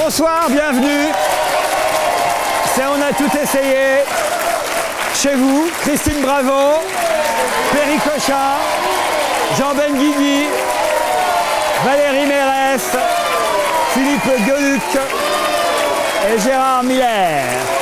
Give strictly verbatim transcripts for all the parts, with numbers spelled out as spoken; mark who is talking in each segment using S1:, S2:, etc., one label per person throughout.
S1: Bonsoir, bienvenue. C'est On a tout essayé. Chez vous, Christine Bravo, Perry Cochin, Jean Benguigui, Valérie Mérès, Philippe Gueluc et Gérard Miller.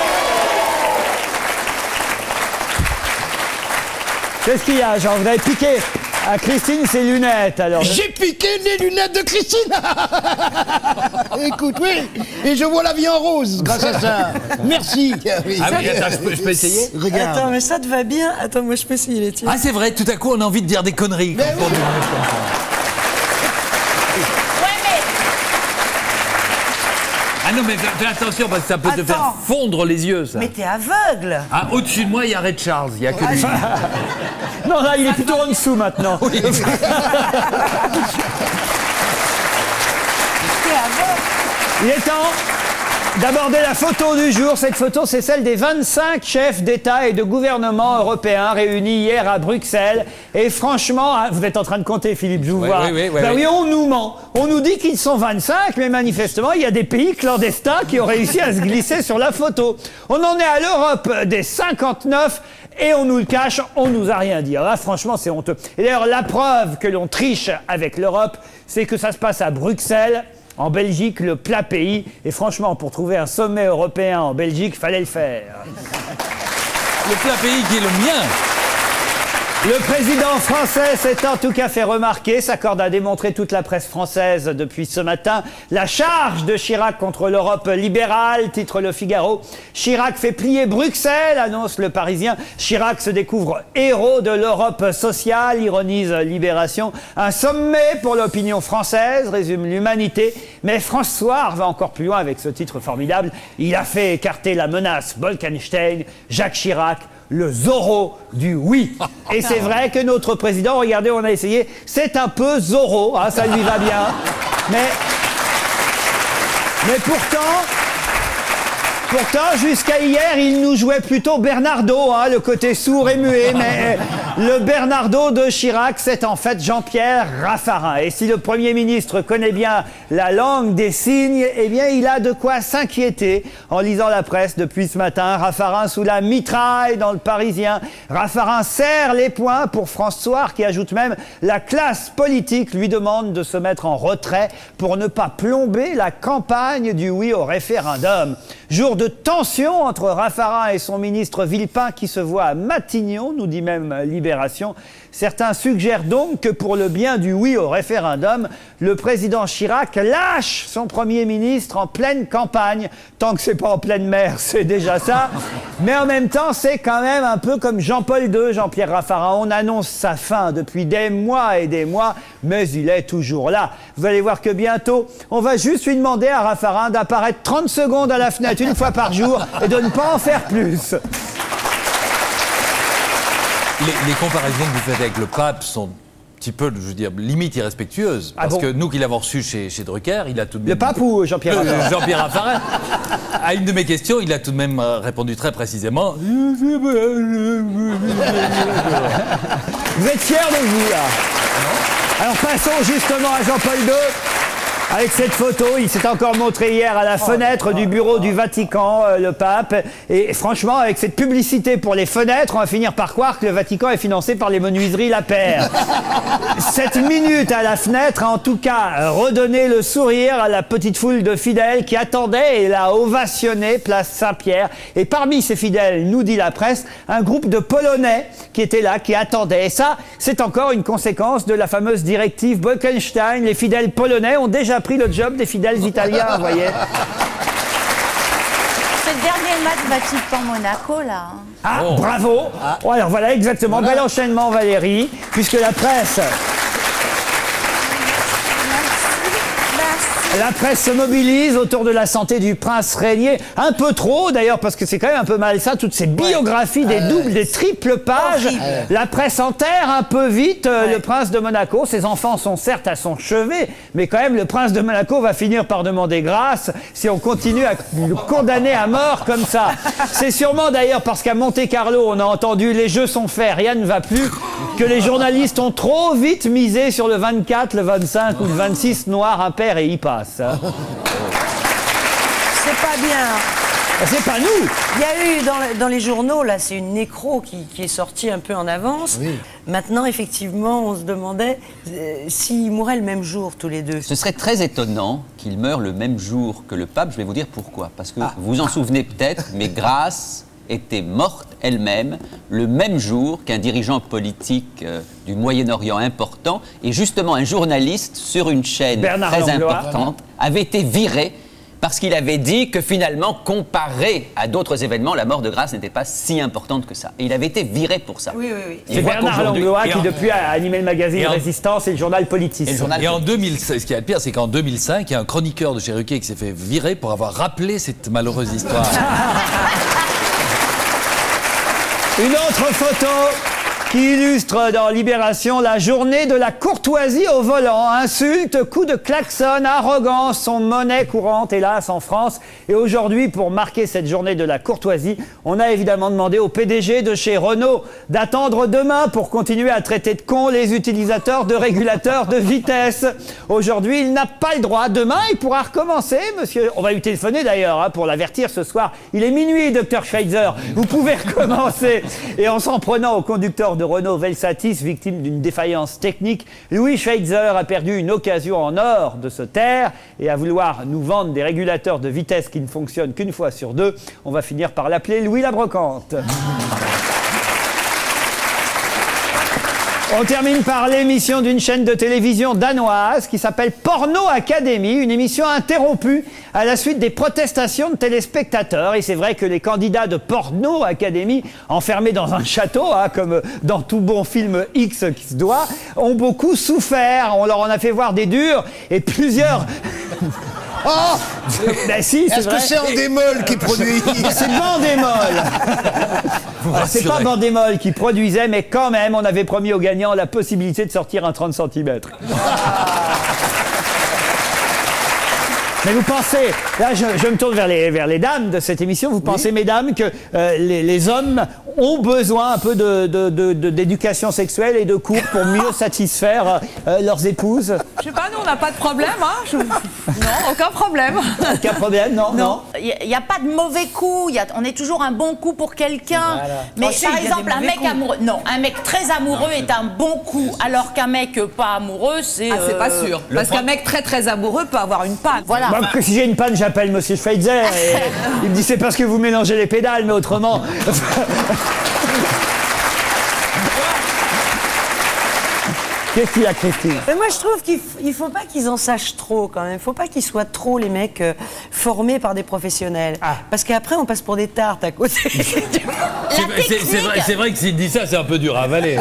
S1: Qu'est-ce qu'il y a, Jean? Vous avez piqué à Christine ses lunettes, alors?
S2: J'ai piqué les lunettes de Christine. Écoute, oui. Et je vois la vie en rose grâce à ça. Merci.
S3: Ah oui, attends, je peux, je peux essayer?
S2: Regarde.
S4: Attends, mais ça te va bien. Attends, moi je peux essayer les tiens.
S3: Ah, c'est vrai, tout à coup, on a envie de dire des conneries. Quand
S2: Mais
S3: on
S2: oui.
S3: Ah non, mais fais, fais attention, parce que ça peut te faire
S4: Attends.
S3: fondre les yeux, ça.
S4: Mais t'es aveugle.
S3: Ah, au-dessus de moi, il y a Ray Charles, il y a que lui.
S1: Non, là, il est plutôt en dessous maintenant.
S3: Oui.
S4: T'es aveugle.
S1: Il est temps d'aborder la photo du jour. Cette photo, c'est celle des vingt-cinq chefs d'État et de gouvernement européens réunis hier à Bruxelles. Et franchement, hein, vous êtes en train de compter, Philippe, je vous
S3: Oui,
S1: vois.
S3: oui, oui, oui,
S1: Ben
S3: oui.
S1: oui, on nous ment. On nous dit qu'ils sont vingt-cinq, mais manifestement, il y a des pays clandestins qui ont réussi à se glisser sur la photo. On en est à l'Europe des cinquante-neuf et on nous le cache, on nous a rien dit. Alors là, franchement, c'est honteux. Et d'ailleurs, la preuve que l'on triche avec l'Europe, c'est que ça se passe à Bruxelles. En Belgique, le plat pays. Et franchement, pour trouver un sommet européen en Belgique, fallait le faire.
S3: Le plat pays qui est le mien.
S1: Le président français s'est en tout cas fait remarquer, s'accorde à démontrer toute la presse française depuis ce matin. La charge de Chirac contre l'Europe libérale, titre Le Figaro. Chirac fait plier Bruxelles, annonce Le Parisien. Chirac se découvre héros de l'Europe sociale, ironise Libération. Un sommet pour l'opinion française, résume l'Humanité. Mais François va encore plus loin avec ce titre formidable. Il a fait écarter la menace Bolkestein, Jacques Chirac, le Zorro du oui. Et c'est vrai que notre président, regardez, on a essayé, c'est un peu Zorro, hein, ça lui va bien. Mais, mais pourtant, pourtant, jusqu'à hier, il nous jouait plutôt Bernardo, hein, le côté sourd et muet. Mais le Bernardo de Chirac, c'est en fait Jean-Pierre Raffarin. Et si le Premier ministre connaît bien la langue des signes, eh bien, il a de quoi s'inquiéter en lisant la presse depuis ce matin. Raffarin sous la mitraille dans Le Parisien. Raffarin serre les poings pour François, qui ajoute même la classe politique lui demande de se mettre en retrait pour ne pas plomber la campagne du oui au référendum. Jour de tension entre Raffarin et son ministre Villepin qui se voit à Matignon, nous dit même Libération. Certains suggèrent donc que pour le bien du oui au référendum, le président Chirac lâche son Premier ministre en pleine campagne. Tant que c'est pas en pleine mer, c'est déjà ça. Mais en même temps, c'est quand même un peu comme Jean-Paul deux, Jean-Pierre Raffarin. On annonce sa fin depuis des mois et des mois, mais il est toujours là. Vous allez voir que bientôt, on va juste lui demander à Raffarin d'apparaître trente secondes à la fenêtre une fois par jour et de ne pas en faire plus.
S3: Les, les comparaisons que vous faites avec le pape sont un petit peu, je veux dire, limite irrespectueuses.
S1: Ah
S3: Parce
S1: bon
S3: que nous qui l'avons reçu chez, chez Drucker, il a tout de même...
S1: Le pape ou Jean-Pierre
S3: Euh,
S1: Raffarin?
S3: Jean-Pierre Raffarin. À une de mes questions, il a tout de même euh, répondu très précisément.
S1: Vous êtes fiers de vous, là? Alors passons justement à Jean-Paul deux. Avec cette photo, il s'est encore montré hier à la fenêtre du bureau du Vatican, euh, le pape. Et franchement, avec cette publicité pour les fenêtres, on va finir par croire que le Vatican est financé par les menuiseries La Paire. Cette minute à la fenêtre a en tout cas redonné le sourire à la petite foule de fidèles qui attendait et l'a ovationné place Saint-Pierre. Et parmi ces fidèles, nous dit la presse, un groupe de Polonais qui étaient là, qui attendaient. Et ça, c'est encore une conséquence de la fameuse directive Bolkestein. Les fidèles polonais ont déjà pris le job des fidèles italiens, vous voyez.
S5: C'est le dernier match Vatican-Monaco, là. hein.
S1: Ah,
S3: Oh.
S1: bravo. Oh, alors voilà, exactement. Bel enchaînement, Valérie, puisque la presse... La presse se mobilise autour de la santé du prince régnier. Un peu trop, d'ailleurs, parce que c'est quand même un peu malsain, toutes ces biographies des doubles, des triples pages.
S4: Horrible.
S1: La presse enterre un peu vite euh, le prince de Monaco. Ses enfants sont certes à son chevet, mais quand même, le prince de Monaco va finir par demander grâce si on continue à le condamner à mort comme ça. C'est sûrement d'ailleurs parce qu'à Monte-Carlo, on a entendu « les jeux sont faits, rien ne va plus » que les journalistes ont trop vite misé sur le vingt-quatre, le vingt-cinq ou le vingt-six noir impair et y passe.
S4: c'est pas bien.
S1: C'est pas nous.
S4: Il y a eu dans, dans les journaux, là, c'est une nécro qui, qui est sortie un peu en avance.
S2: Oui.
S4: Maintenant, effectivement, on se demandait euh, s'ils mouraient le même jour, tous les deux.
S6: Ce serait très étonnant qu'ils meurent le même jour que le pape. Je vais vous dire pourquoi. Parce que vous vous en souvenez peut-être, mais Grace était morte elle-même le même jour qu'un dirigeant politique euh, du Moyen-Orient important. Et justement, un journaliste sur une chaîne
S1: Bernard
S6: très
S1: Langlois.
S6: importante avait été viré parce qu'il avait dit que finalement, comparé à d'autres événements, la mort de Grace n'était pas si importante que ça. Et il avait été viré pour ça.
S4: Oui, oui, oui.
S6: Et
S1: C'est
S6: on voit
S1: Bernard
S6: qu'aujourd'hui-
S1: Langlois
S3: et
S1: qui
S3: en-
S1: depuis a animé le magazine
S3: et en-
S1: Résistance et le journal Politis.
S6: Et le journal-
S3: Et en deux mille seize, ce qui est le pire, c'est qu'en deux mille cinq, il y a un chroniqueur de chez Ruquier qui s'est fait virer pour avoir rappelé cette malheureuse histoire.
S1: Une autre photo qui illustre dans Libération la journée de la courtoisie au volant. Insultes, coups de klaxon, arrogance sont monnaie courante, hélas, en France. Et aujourd'hui, pour marquer cette journée de la courtoisie, on a évidemment demandé au P D G de chez Renault d'attendre demain pour continuer à traiter de cons les utilisateurs de régulateurs de vitesse. Aujourd'hui, il n'a pas le droit. Demain, il pourra recommencer, monsieur. On va lui téléphoner d'ailleurs hein, pour l'avertir ce soir. Il est minuit, docteur Schweitzer. Vous pouvez recommencer. Et en s'en prenant au conducteur de Renault Velsatis, victime d'une défaillance technique, Louis Schweitzer a perdu une occasion en or de se taire et à vouloir nous vendre des régulateurs de vitesse qui ne fonctionnent qu'une fois sur deux, on va finir par l'appeler Louis la Brocante. On termine par l'émission d'une chaîne de télévision danoise qui s'appelle Porno Academy, une émission interrompue à la suite des protestations de téléspectateurs. Et c'est vrai que les candidats de Porno Academy, enfermés dans un château, hein, comme dans tout bon film X qui se doit, ont beaucoup souffert. On leur en a fait voir des durs et plusieurs...
S2: Oh
S1: Ben si, c'est
S2: Est-ce que
S1: vrai.
S2: c'est Endemol qui produit?
S1: C'est Bandémol. Alors, c'est pas Bandémol qui produisait, mais quand même, on avait promis aux gagnants la possibilité de sortir un trente centimètres. Mais vous pensez, là je, je me tourne vers les, vers les dames de cette émission, vous pensez, mesdames, que euh, les, les hommes ont besoin un peu de, de, de, de- d'éducation sexuelle et de cours pour mieux satisfaire euh, leurs épouses?
S7: Je sais pas, nous on n'a pas de problème, hein. Je- Non, aucun problème.
S1: Aucun problème, non, non.
S5: Il n'y a, a pas de mauvais coup, il y a- on est toujours un bon coup pour quelqu'un. Mais
S4: Oh, si,
S5: par
S4: il y a
S5: exemple,
S4: des
S5: un
S4: mauvais
S5: mec
S4: coups.
S5: amoureux, non, un mec très amoureux est un bon coup, alors qu'un mec pas amoureux, c'est.
S7: Ah, c'est pas
S5: euh,
S7: sûr. Parce qu'un mec très très amoureux peut avoir une panne.
S5: Voilà.
S1: Moi, que si j'ai une panne, j'appelle Monsieur Schweitzer et il me dit c'est parce que vous mélangez les pédales, mais autrement. Qu'est-ce qu'il y a, Christine?
S4: Mais moi, je trouve qu'il ne faut pas qu'ils en sachent trop, quand même. Il ne faut pas qu'ils soient trop, les mecs, euh, formés par des professionnels.
S1: Ah.
S4: Parce qu'après, on passe pour des tartes à côté.
S5: La
S3: C'est- c'est- C'est vrai,
S5: technique.
S3: c'est vrai que s'il dit ça, c'est un peu dur à avaler.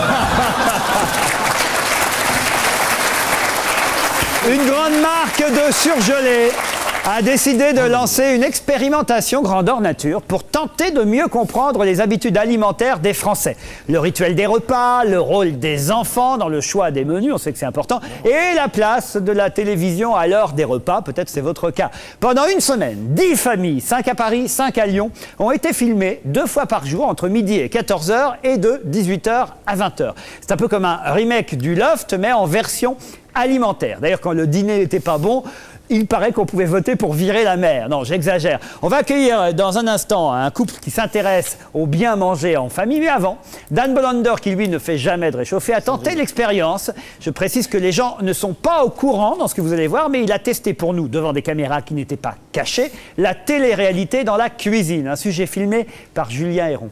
S1: Une grande marque de surgelés a décidé de lancer une expérimentation grandeur nature pour tenter de mieux comprendre les habitudes alimentaires des Français. Le rituel des repas, le rôle des enfants dans le choix des menus, on sait que c'est important, et la place de la télévision à l'heure des repas, peut-être c'est votre cas. Pendant une semaine, dix familles, cinq à Paris, cinq à Lyon, ont été filmées deux fois par jour entre midi et quatorze heures et de dix-huit heures à vingt heures. C'est un peu comme un remake du Loft, mais en version alimentaire. D'ailleurs, quand le dîner n'était pas bon, il paraît qu'on pouvait voter pour virer la mère. Non, j'exagère. On va accueillir dans un instant un couple qui s'intéresse au bien manger en famille. Mais avant, Dan Bolander, qui lui ne fait jamais de réchauffer, a tenté l'expérience. Je précise que les gens ne sont pas au courant dans ce que vous allez voir, mais il a testé pour nous, devant des caméras qui n'étaient pas cachées, la télé-réalité dans la cuisine. Un sujet filmé par Julien Héron.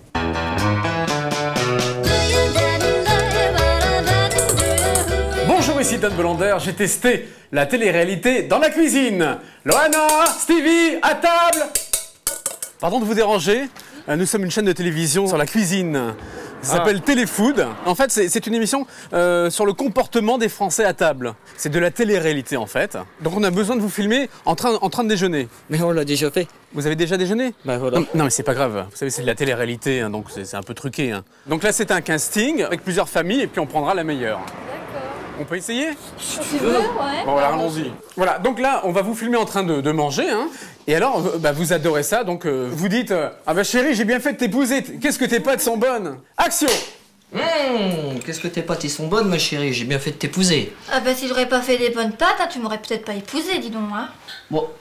S8: Bonjour, ici Dan Bolander, j'ai testé la télé-réalité dans la cuisine. Loana, Stevie, à table. Pardon de vous déranger, euh, nous sommes une chaîne de télévision sur la cuisine. Ça s'appelle Téléfood. En fait, c'est c'est une émission euh, sur le comportement des Français à table. C'est de la télé-réalité en fait. Donc on a besoin de vous filmer en train, en train de déjeuner.
S9: Mais on l'a déjà fait.
S8: Vous avez déjà déjeuné?
S9: Bah voilà.
S8: Non, non, mais c'est pas grave. Vous savez, c'est de la télé-réalité, hein, donc c'est c'est un peu truqué. Hein. Donc là, c'est un casting avec plusieurs familles et puis on prendra la meilleure. On peut essayer? Bon, voilà, allons-y. Voilà, donc là, on va vous filmer en train de, de manger, hein. Et alors, euh, bah, vous adorez ça, donc euh, vous dites euh, ah bah chérie, j'ai bien fait de t'épouser. Qu'est-ce que tes pâtes sont bonnes? Action!
S9: Mmh, qu'est-ce que tes pâtes ils sont bonnes, ma chérie. J'ai bien fait de t'épouser.
S10: Ah bah si j'aurais pas fait des bonnes pâtes, hein, tu m'aurais peut-être pas épousé, dis donc, hein.
S9: Bon,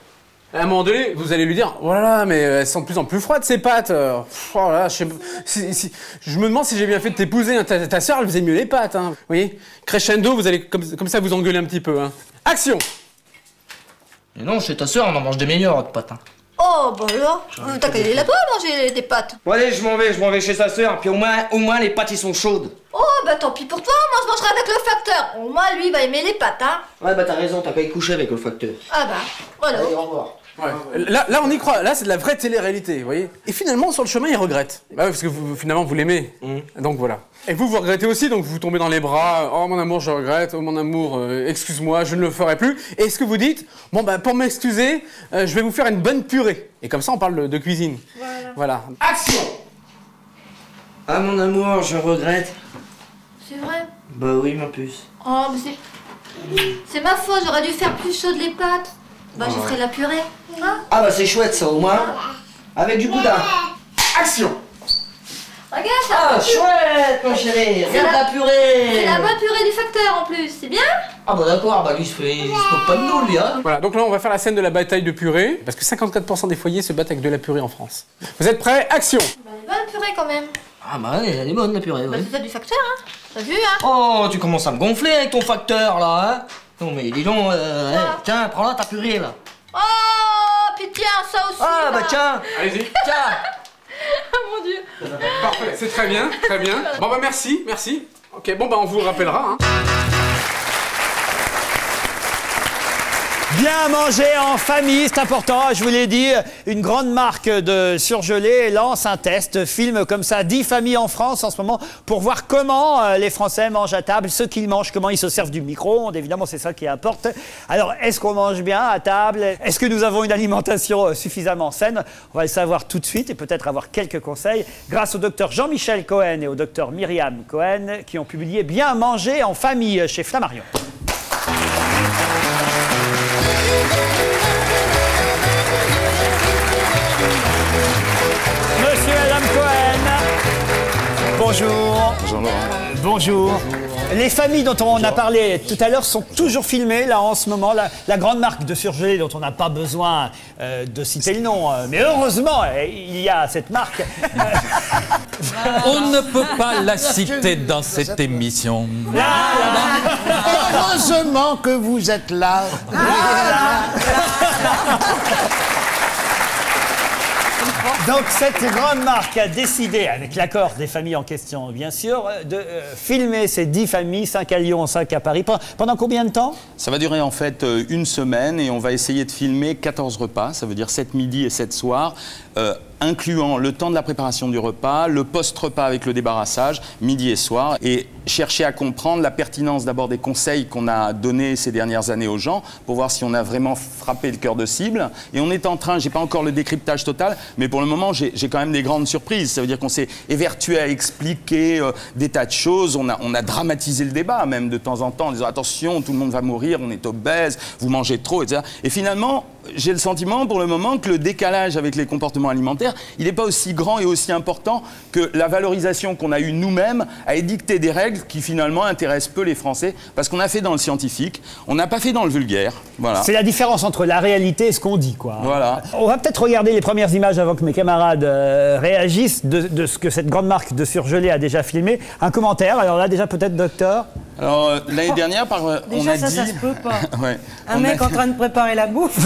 S8: À un moment donné, vous allez lui dire, oh là là, mais elles sont de plus en plus froides ces pâtes. Oh là là, je, sais, si, si, je me demande si j'ai bien fait de t'épouser. Hein. Ta, ta sœur, elle faisait mieux les pâtes. Hein. Vous voyez, crescendo, vous allez comme, comme ça vous engueuler un petit peu. Hein. Action.
S9: Mais non, chez ta sœur, on en mange des meilleures de pâtes. Hein.
S10: Oh, bah alors, t'as qu'à aller là-bas manger des pâtes.
S9: Bon allez, je m'en vais, je m'en vais chez sa sœur, puis au moins, au moins les pâtes, ils sont chaudes.
S10: Oh, bah tant pis pour toi, moi je mangerai avec le facteur. Au moins, lui, il va aimer les pâtes, hein.
S9: Ouais, bah t'as raison, t'as qu'à y coucher avec le facteur.
S10: Ah bah, voilà.
S9: Allez, au revoir.
S8: Ouais. Là, là, on y croit. Là, c'est de la vraie télé-réalité, vous voyez. Et finalement, sur le chemin, il regrette. Bah oui, parce que vous, finalement, vous l'aimez. Mmh. Donc voilà. Et vous, vous regrettez aussi, donc vous tombez dans les bras. Oh, mon amour, je regrette. Oh, mon amour, euh, excuse-moi, je ne le ferai plus. Et est-ce que vous dites, bon, bah, pour m'excuser, euh, je vais vous faire une bonne purée. Et comme ça, on parle de, de cuisine.
S10: Voilà.
S8: Voilà. Action.
S9: Ah, mon amour, je regrette.
S10: C'est vrai?
S9: Bah oui, ma puce.
S10: Oh, mais c'est... C'est ma faute, j'aurais dû faire plus chaudes les pâtes. Bah, je ferai la purée. Hein?
S9: Ah bah c'est chouette ça, au moins. Avec du boudin.
S8: Action.
S10: Regarde ça.
S9: Ah, chouette, mon chéri. Regarde la purée.
S10: C'est la bonne purée du facteur en plus, c'est bien?
S9: Ah bah d'accord, bah lui il se fait, il se moque pas de nous lui hein.
S8: Voilà, donc là on va faire la scène de la bataille de purée, parce que cinquante-quatre pour cent des foyers se battent avec de la purée en France. Vous êtes prêts? Action.
S10: Bah, elle est bonne purée quand même.
S9: Ah bah ouais, elle est bonne la purée,
S10: Bah,
S9: ouais.
S10: c'est ça du facteur, hein. T'as vu, hein?
S9: Oh, tu commences à me gonfler avec ton facteur là, hein. Non mais dis donc, euh,
S10: Ah.
S9: hey, tiens, prends là ta purée là.
S10: Oh, puis tiens, ça aussi.
S9: Ah bah
S10: là.
S9: tiens.
S8: Allez-y.
S9: Tiens.
S10: Ah mon Dieu.
S8: Parfait, c'est très bien, très bien. Bon bah merci, merci. Ok, bon bah on vous rappellera. Hein.
S1: Bien manger en famille, c'est important. Je vous l'ai dit, une grande marque de surgelés lance un test, filme comme ça dix familles en France en ce moment pour voir comment euh, les Français mangent à table, ce qu'ils mangent, comment ils se servent du micro-ondes. Évidemment, c'est ça qui importe. Alors, est-ce qu'on mange bien à table? Est-ce que nous avons une alimentation suffisamment saine? On va le savoir tout de suite et peut-être avoir quelques conseils grâce au docteur Jean-Michel Cohen et au docteur Myriam Cohen qui ont publié Bien manger en famille chez Flammarion. Monsieur et Madame Cohen. Bonjour.
S11: Bonjour Laurent.
S1: Bonjour. Les familles dont on a parlé tout à l'heure sont toujours filmées là en ce moment. La, la grande marque de surgelés dont on n'a pas besoin euh, de citer le nom. Euh, mais heureusement, il y a cette marque.
S3: On ne peut pas la citer dans cette émission.
S2: Heureusement que vous êtes là.
S1: Donc cette grande marque a décidé, avec l'accord des familles en question bien sûr, de euh, filmer ces dix familles, cinq à Lyon, cinq à Paris. Pendant combien de temps?
S11: Ça va durer en fait euh, une semaine et on va essayer de filmer quatorze repas, ça veut dire sept midis et sept soirs, euh, incluant le temps de la préparation du repas, le post-repas avec le débarrassage, midi et soir, et chercher à comprendre la pertinence d'abord des conseils qu'on a donnés ces dernières années aux gens pour voir si on a vraiment frappé le cœur de cible. Et on est en train, j'ai pas encore le décryptage total, mais pour le moment j'ai quand même des grandes surprises. Ça veut dire qu'on s'est évertué à expliquer euh, des tas de choses, on a, on a dramatisé le débat même de temps en temps en disant attention, tout le monde va mourir, on est obèse, vous mangez trop, et cetera. Et finalement, j'ai le sentiment pour le moment que le décalage avec les comportements alimentaires, il n'est pas aussi grand et aussi important que la valorisation qu'on a eue nous-mêmes à édicter des règles qui finalement intéressent peu les Français, parce qu'on a fait dans le scientifique, on n'a pas fait dans le vulgaire. Voilà.
S1: C'est la différence entre la réalité et ce qu'on dit, quoi.
S11: Voilà.
S1: On va peut-être regarder les premières images avant que mes camarades euh, réagissent de, de ce que cette grande marque de surgelés a déjà filmé. Un commentaire, alors là déjà peut-être docteur.
S11: Alors euh, l'année dernière, par, euh,
S4: Déjà,
S11: on a
S4: ça,
S11: dit...
S4: ça se peut pas.
S11: ouais.
S4: Un
S11: On
S4: mec
S11: a-
S4: en train de préparer la bouffe.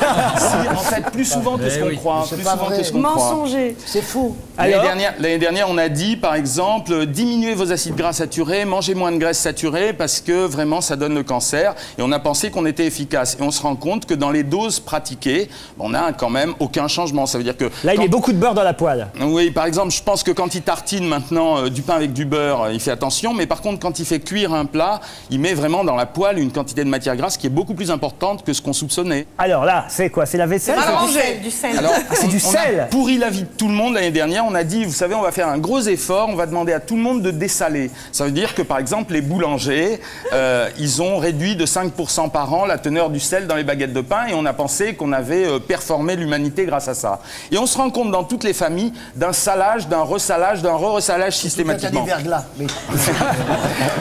S11: Si, en fait, plus souvent que ce qu'on croit.
S2: C'est
S11: Plus
S2: pas
S11: souvent
S2: vrai.
S11: que ce qu'on croit.
S4: Mensonger.
S2: C'est faux.
S11: L'année
S1: Alors
S11: dernière, l'année dernière, on a dit, par exemple, euh, diminuez vos acides gras saturés, mangez moins de graisses saturées parce que vraiment ça donne le cancer. Et on a pensé qu'on était efficace. Et on se rend compte que dans les doses pratiquées, on n'a quand même aucun changement. Ça veut dire que...
S1: Là, il
S11: quand-
S1: met beaucoup de beurre dans la poêle.
S11: Oui, par exemple, je pense que quand il tartine maintenant euh, du pain avec du beurre, euh, il fait attention. Mais par contre, quand il fait cuire un plat, il met vraiment dans la poêle une quantité de matière grasse qui est beaucoup plus importante que ce qu'on soupçonnait.
S1: Alors là, c'est quoi? C'est la vaisselle?
S5: Mal
S1: c'est-
S5: rangé, du sel.
S11: Alors,
S1: c'est du
S11: on a
S1: sel.
S11: pourri la vie de tout le monde l'année dernière. On a dit, vous savez, on va faire un gros effort. On va demander à tout le monde de dessaler. Ça veut dire que, par exemple, les boulangers, euh, ils ont réduit de cinq pour cent par an la teneur du sel dans les baguettes de pain. Et on a pensé qu'on avait euh, performé l'humanité grâce à ça. Et on se rend compte dans toutes les familles d'un salage, d'un ressalage, d'un re-ressalage systématiquement.
S2: verglas. Mais...
S1: J'ai remarqué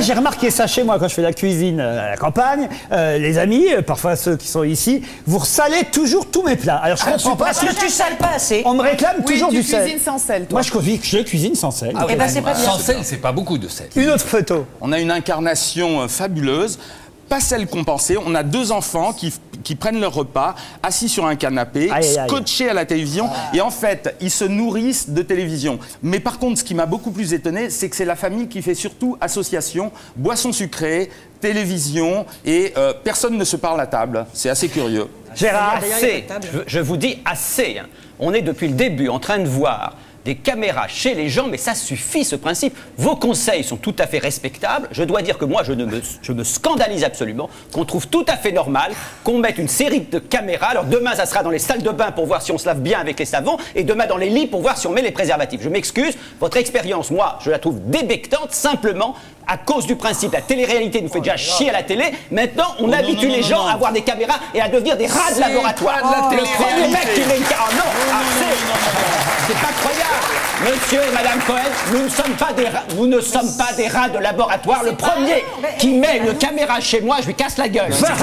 S1: remarquez ça chez moi quand je fais la cuisine à la campagne, euh, les amis, euh, parfois ceux qui sont ici, vous ressalez toujours tous mes plats. Alors je
S4: Ah,
S1: comprends pas.
S4: parce que tu sales pas assez.
S1: On me réclame
S7: Oui,
S1: toujours
S7: tu
S1: du sel.
S7: cuisines sans sel, toi.
S1: Moi je cuisine, je cuisine sans sel.
S3: Ah
S4: Eh ben, c'est pas bien.
S3: Sans sel, c'est pas beaucoup de sel.
S1: Une autre photo.
S11: On a une incarnation euh, fabuleuse. Pas celle compensée. On a deux enfants qui, qui prennent leur repas, assis sur un canapé,
S1: Aïe, aïe, aïe.
S11: scotchés à la télévision. Et en fait, ils se nourrissent de télévision. Mais par contre, ce qui m'a beaucoup plus étonné, c'est que c'est la famille qui fait surtout association, boissons sucrées, télévision, et euh, personne ne se parle à table. C'est assez curieux.
S1: Gérard.
S12: Assez. Je, je vous dis assez. hein. On est depuis le début en train de voir des caméras chez les gens, mais ça suffit ce principe. Vos conseils sont tout à fait respectables. Je dois dire que moi, je, ne me, je me scandalise absolument qu'on trouve tout à fait normal qu'on mette une série de caméras. Alors demain, ça sera dans les salles de bain pour voir si on se lave bien avec les savons, et demain dans les lits pour voir si on met les préservatifs. Je m'excuse, votre expérience, moi, je la trouve débectante, simplement à cause du principe. La télé-réalité nous fait déjà chier à la télé. Maintenant, on
S11: Oh non,
S12: habitue
S11: non, non,
S12: les
S11: non,
S12: gens
S11: non.
S12: à avoir des caméras et à devenir des rats de
S11: C'est
S12: laboratoire.
S11: pas de la
S12: Le premier
S11: télé-réalité.
S12: mec qui met une caméra. Oh non, ah, c'est- c'est pas croyable. Monsieur et Madame Cohen, nous ne sommes pas des rats, nous ne sommes pas des rats de laboratoire. Le premier qui met une caméra chez moi, je lui casse la gueule.
S7: Quelle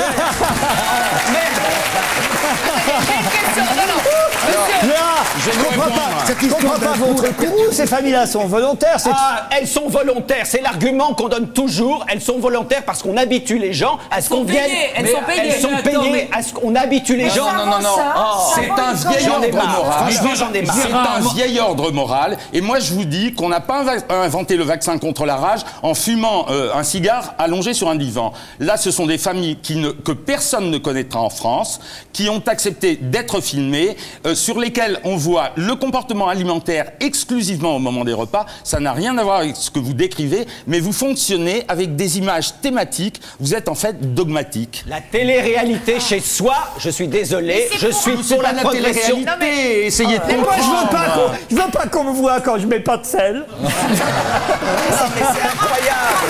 S7: question. Non, non. Monsieur.
S1: Là,
S11: Je
S1: je
S11: vais
S1: comprends
S11: répondre.
S1: pas,
S2: Cette
S1: je comprends
S2: histoire
S1: pas
S2: d'un
S1: votre coup. Ces familles-là sont volontaires. C'est
S12: Ah, elles sont volontaires, c'est l'argument qu'on donne toujours. Elles sont volontaires parce qu'on habitue les gens à ce
S7: sont
S12: qu'on vienne.
S7: payées, elles
S12: Mais
S7: sont payées.
S12: Elles sont
S7: Mais attends,
S12: payées
S7: mais-
S12: à ce qu'on habitue les gens.
S11: Non, non, non, non.
S12: Oh,
S11: C'est un vieil
S12: J'en ai
S11: ordre
S12: marre.
S11: moral.
S12: Franchement, j'en ai marre.
S11: C'est un vieil ordre moral. Et moi, je vous dis qu'on n'a pas inv- inventé le vaccin contre la rage en fumant euh, un cigare allongé sur un divan. Là, ce sont des familles qui ne, que personne ne connaîtra en France, qui ont accepté d'être filmées, euh, sur lesquelles on voit le comportement alimentaire exclusivement au moment des repas. Ça n'a rien à voir avec ce que vous décrivez, mais vous fonctionnez avec des images thématiques. Vous êtes en fait dogmatique.
S12: La télé-réalité chez soi, je suis désolé, je suis
S11: C'est
S12: pour
S11: pas
S12: la
S11: de la
S12: progression.
S11: télé-réalité. Essayez de
S1: Mais moi, je veux
S11: comprendre.
S1: pas qu'on, je veux pas qu'on me voit quand je mets pas de sel.
S12: C'est incroyable.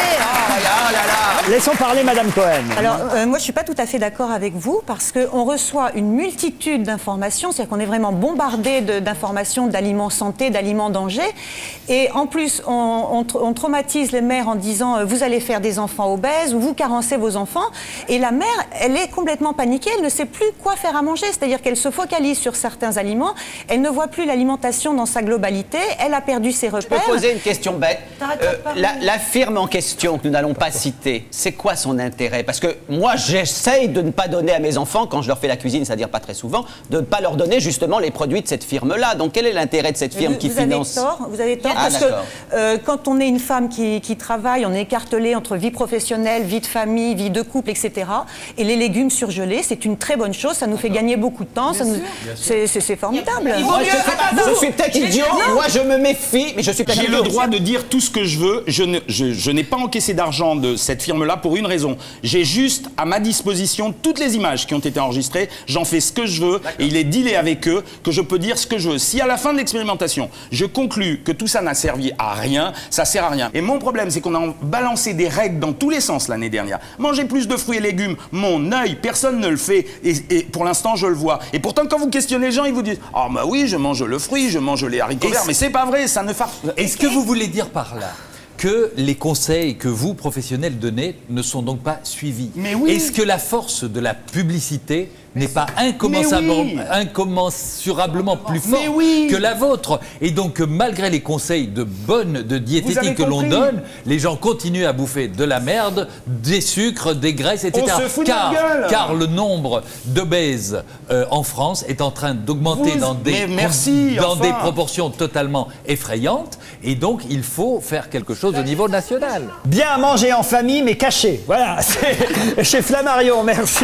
S12: Oh là là là.
S1: Laissons parler Madame Cohen.
S4: Alors, euh, moi, je suis pas tout à fait d'accord avec vous parce qu'on reçoit une multitude d'informations, c'est-à-dire qu'on est vraiment bombardé de- d'informations d'aliments santé, d'aliments danger. Et en plus, on, on tra- on traumatise les mères en disant euh, vous allez faire des enfants obèses ou vous carencez vos enfants. Et la mère, elle est complètement paniquée, elle ne sait plus quoi faire à manger, c'est-à-dire qu'elle se focalise sur certains aliments, elle ne voit plus l'alimentation dans sa globalité, elle a perdu ses
S12: Je peux
S4: repères.
S12: poser une question bête.
S4: T'arrêtes pas de parler.
S12: la, la firme en question que nous n'allons pas citer, c'est quoi son intérêt? Parce que moi, j'essaye de ne pas donner à mes enfants, quand je leur fais la cuisine, c'est-à-dire pas très souvent, de ne pas leur donner justement les produits de cette firme-là. Donc quel est l'intérêt de cette firme
S4: vous,
S12: qui
S4: vous
S12: finance?
S4: avez tort, vous avez tort
S12: Ah,
S4: parce que
S12: d'accord.
S4: euh, quand on est une femme qui, qui travaille, on est écartelé entre vie professionnelle, vie de famille, vie de couple, et cetera. Et les légumes surgelés, c'est une très bonne chose, ça nous fait gagner beaucoup de temps, ça nous- c'est c'est- c'est formidable.
S12: Moi, je, sais pas, je suis peut-être idiot, moi je me méfie, mais je suis peut-être
S11: J'ai le
S12: idiot.
S11: droit de dire tout ce que je veux. Je, ne- je- je n'ai pas encaissé d'argent de cette firme-là pour une raison. J'ai juste à ma disposition toutes les images qui ont été enregistrées. J'en fais ce que je veux et il est dealé avec eux que je peux dire ce que je veux. Si à la fin de l'expérimentation, je conclus que tout ça n'a servi à rien, ça sert à rien. Et mon problème, c'est qu'on a balancé des règles dans tous les sens l'année dernière. Manger plus de fruits et légumes, mon œil, personne ne le fait. Et, et pour l'instant, je le vois. Et pourtant, quand vous questionnez les gens, ils vous disent « Ah bah oui, je mange le fruit, je mange les haricots
S3: Et
S11: verts. »
S3: c'est-
S11: Mais c'est pas vrai, ça ne farce.
S3: Est-ce que vous voulez dire par là que les conseils que vous, professionnels, donnez ne sont donc pas suivis?
S11: Mais oui.
S3: Est-ce que la force de la publicité n'est pas incommensurablement,
S11: Mais oui.
S3: incommensurablement plus
S11: Mais
S3: forte
S11: oui.
S3: que la vôtre? Et donc, que malgré les conseils de bonne de
S11: Vous avez
S3: diététique que l'on
S11: compris.
S3: donne, les gens continuent à bouffer de la merde, des sucres, des graisses, et cetera.
S11: On se fout de
S3: car,
S11: notre gueule.
S3: car le nombre d'obèses euh, en France est en train d'augmenter
S11: Vous-
S3: dans des
S11: mais merci,
S3: dans
S11: enfin.
S3: des proportions totalement effrayantes, et donc il faut faire quelque chose au niveau national.
S1: Bien manger en famille, mais caché. Voilà, c'est chez Flammarion, merci.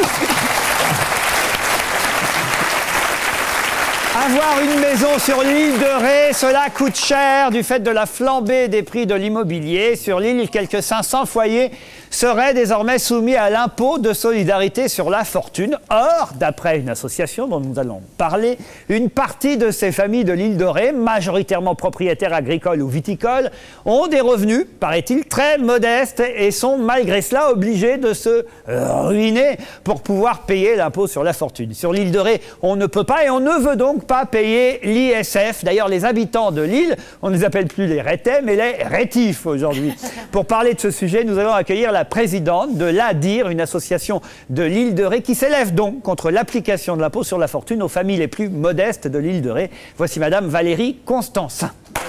S1: Avoir une maison sur l'île de Ré, cela coûte cher du fait de la flambée des prix de l'immobilier. Sur l'île, quelques cinq cents foyers seraient désormais soumis à l'impôt de solidarité sur la fortune. Or, d'après une association dont nous allons parler, une partie de ces familles de l'île de Ré, majoritairement propriétaires agricoles ou viticoles, ont des revenus, paraît-il, très modestes et sont malgré cela obligés de se ruiner pour pouvoir payer l'impôt sur la fortune. Sur l'île de Ré, on ne peut pas et on ne veut donc pas payer l'I S F. D'ailleurs, les habitants de l'île, on ne les appelle plus les Rétais, mais les Rétifs aujourd'hui. Pour parler de ce sujet, nous allons accueillir la présidente de l'A D I R, une association de l'île de Ré qui s'élève donc contre l'application de l'impôt sur la fortune aux familles les plus modestes de l'île de Ré. Voici Madame Valérie Constancin.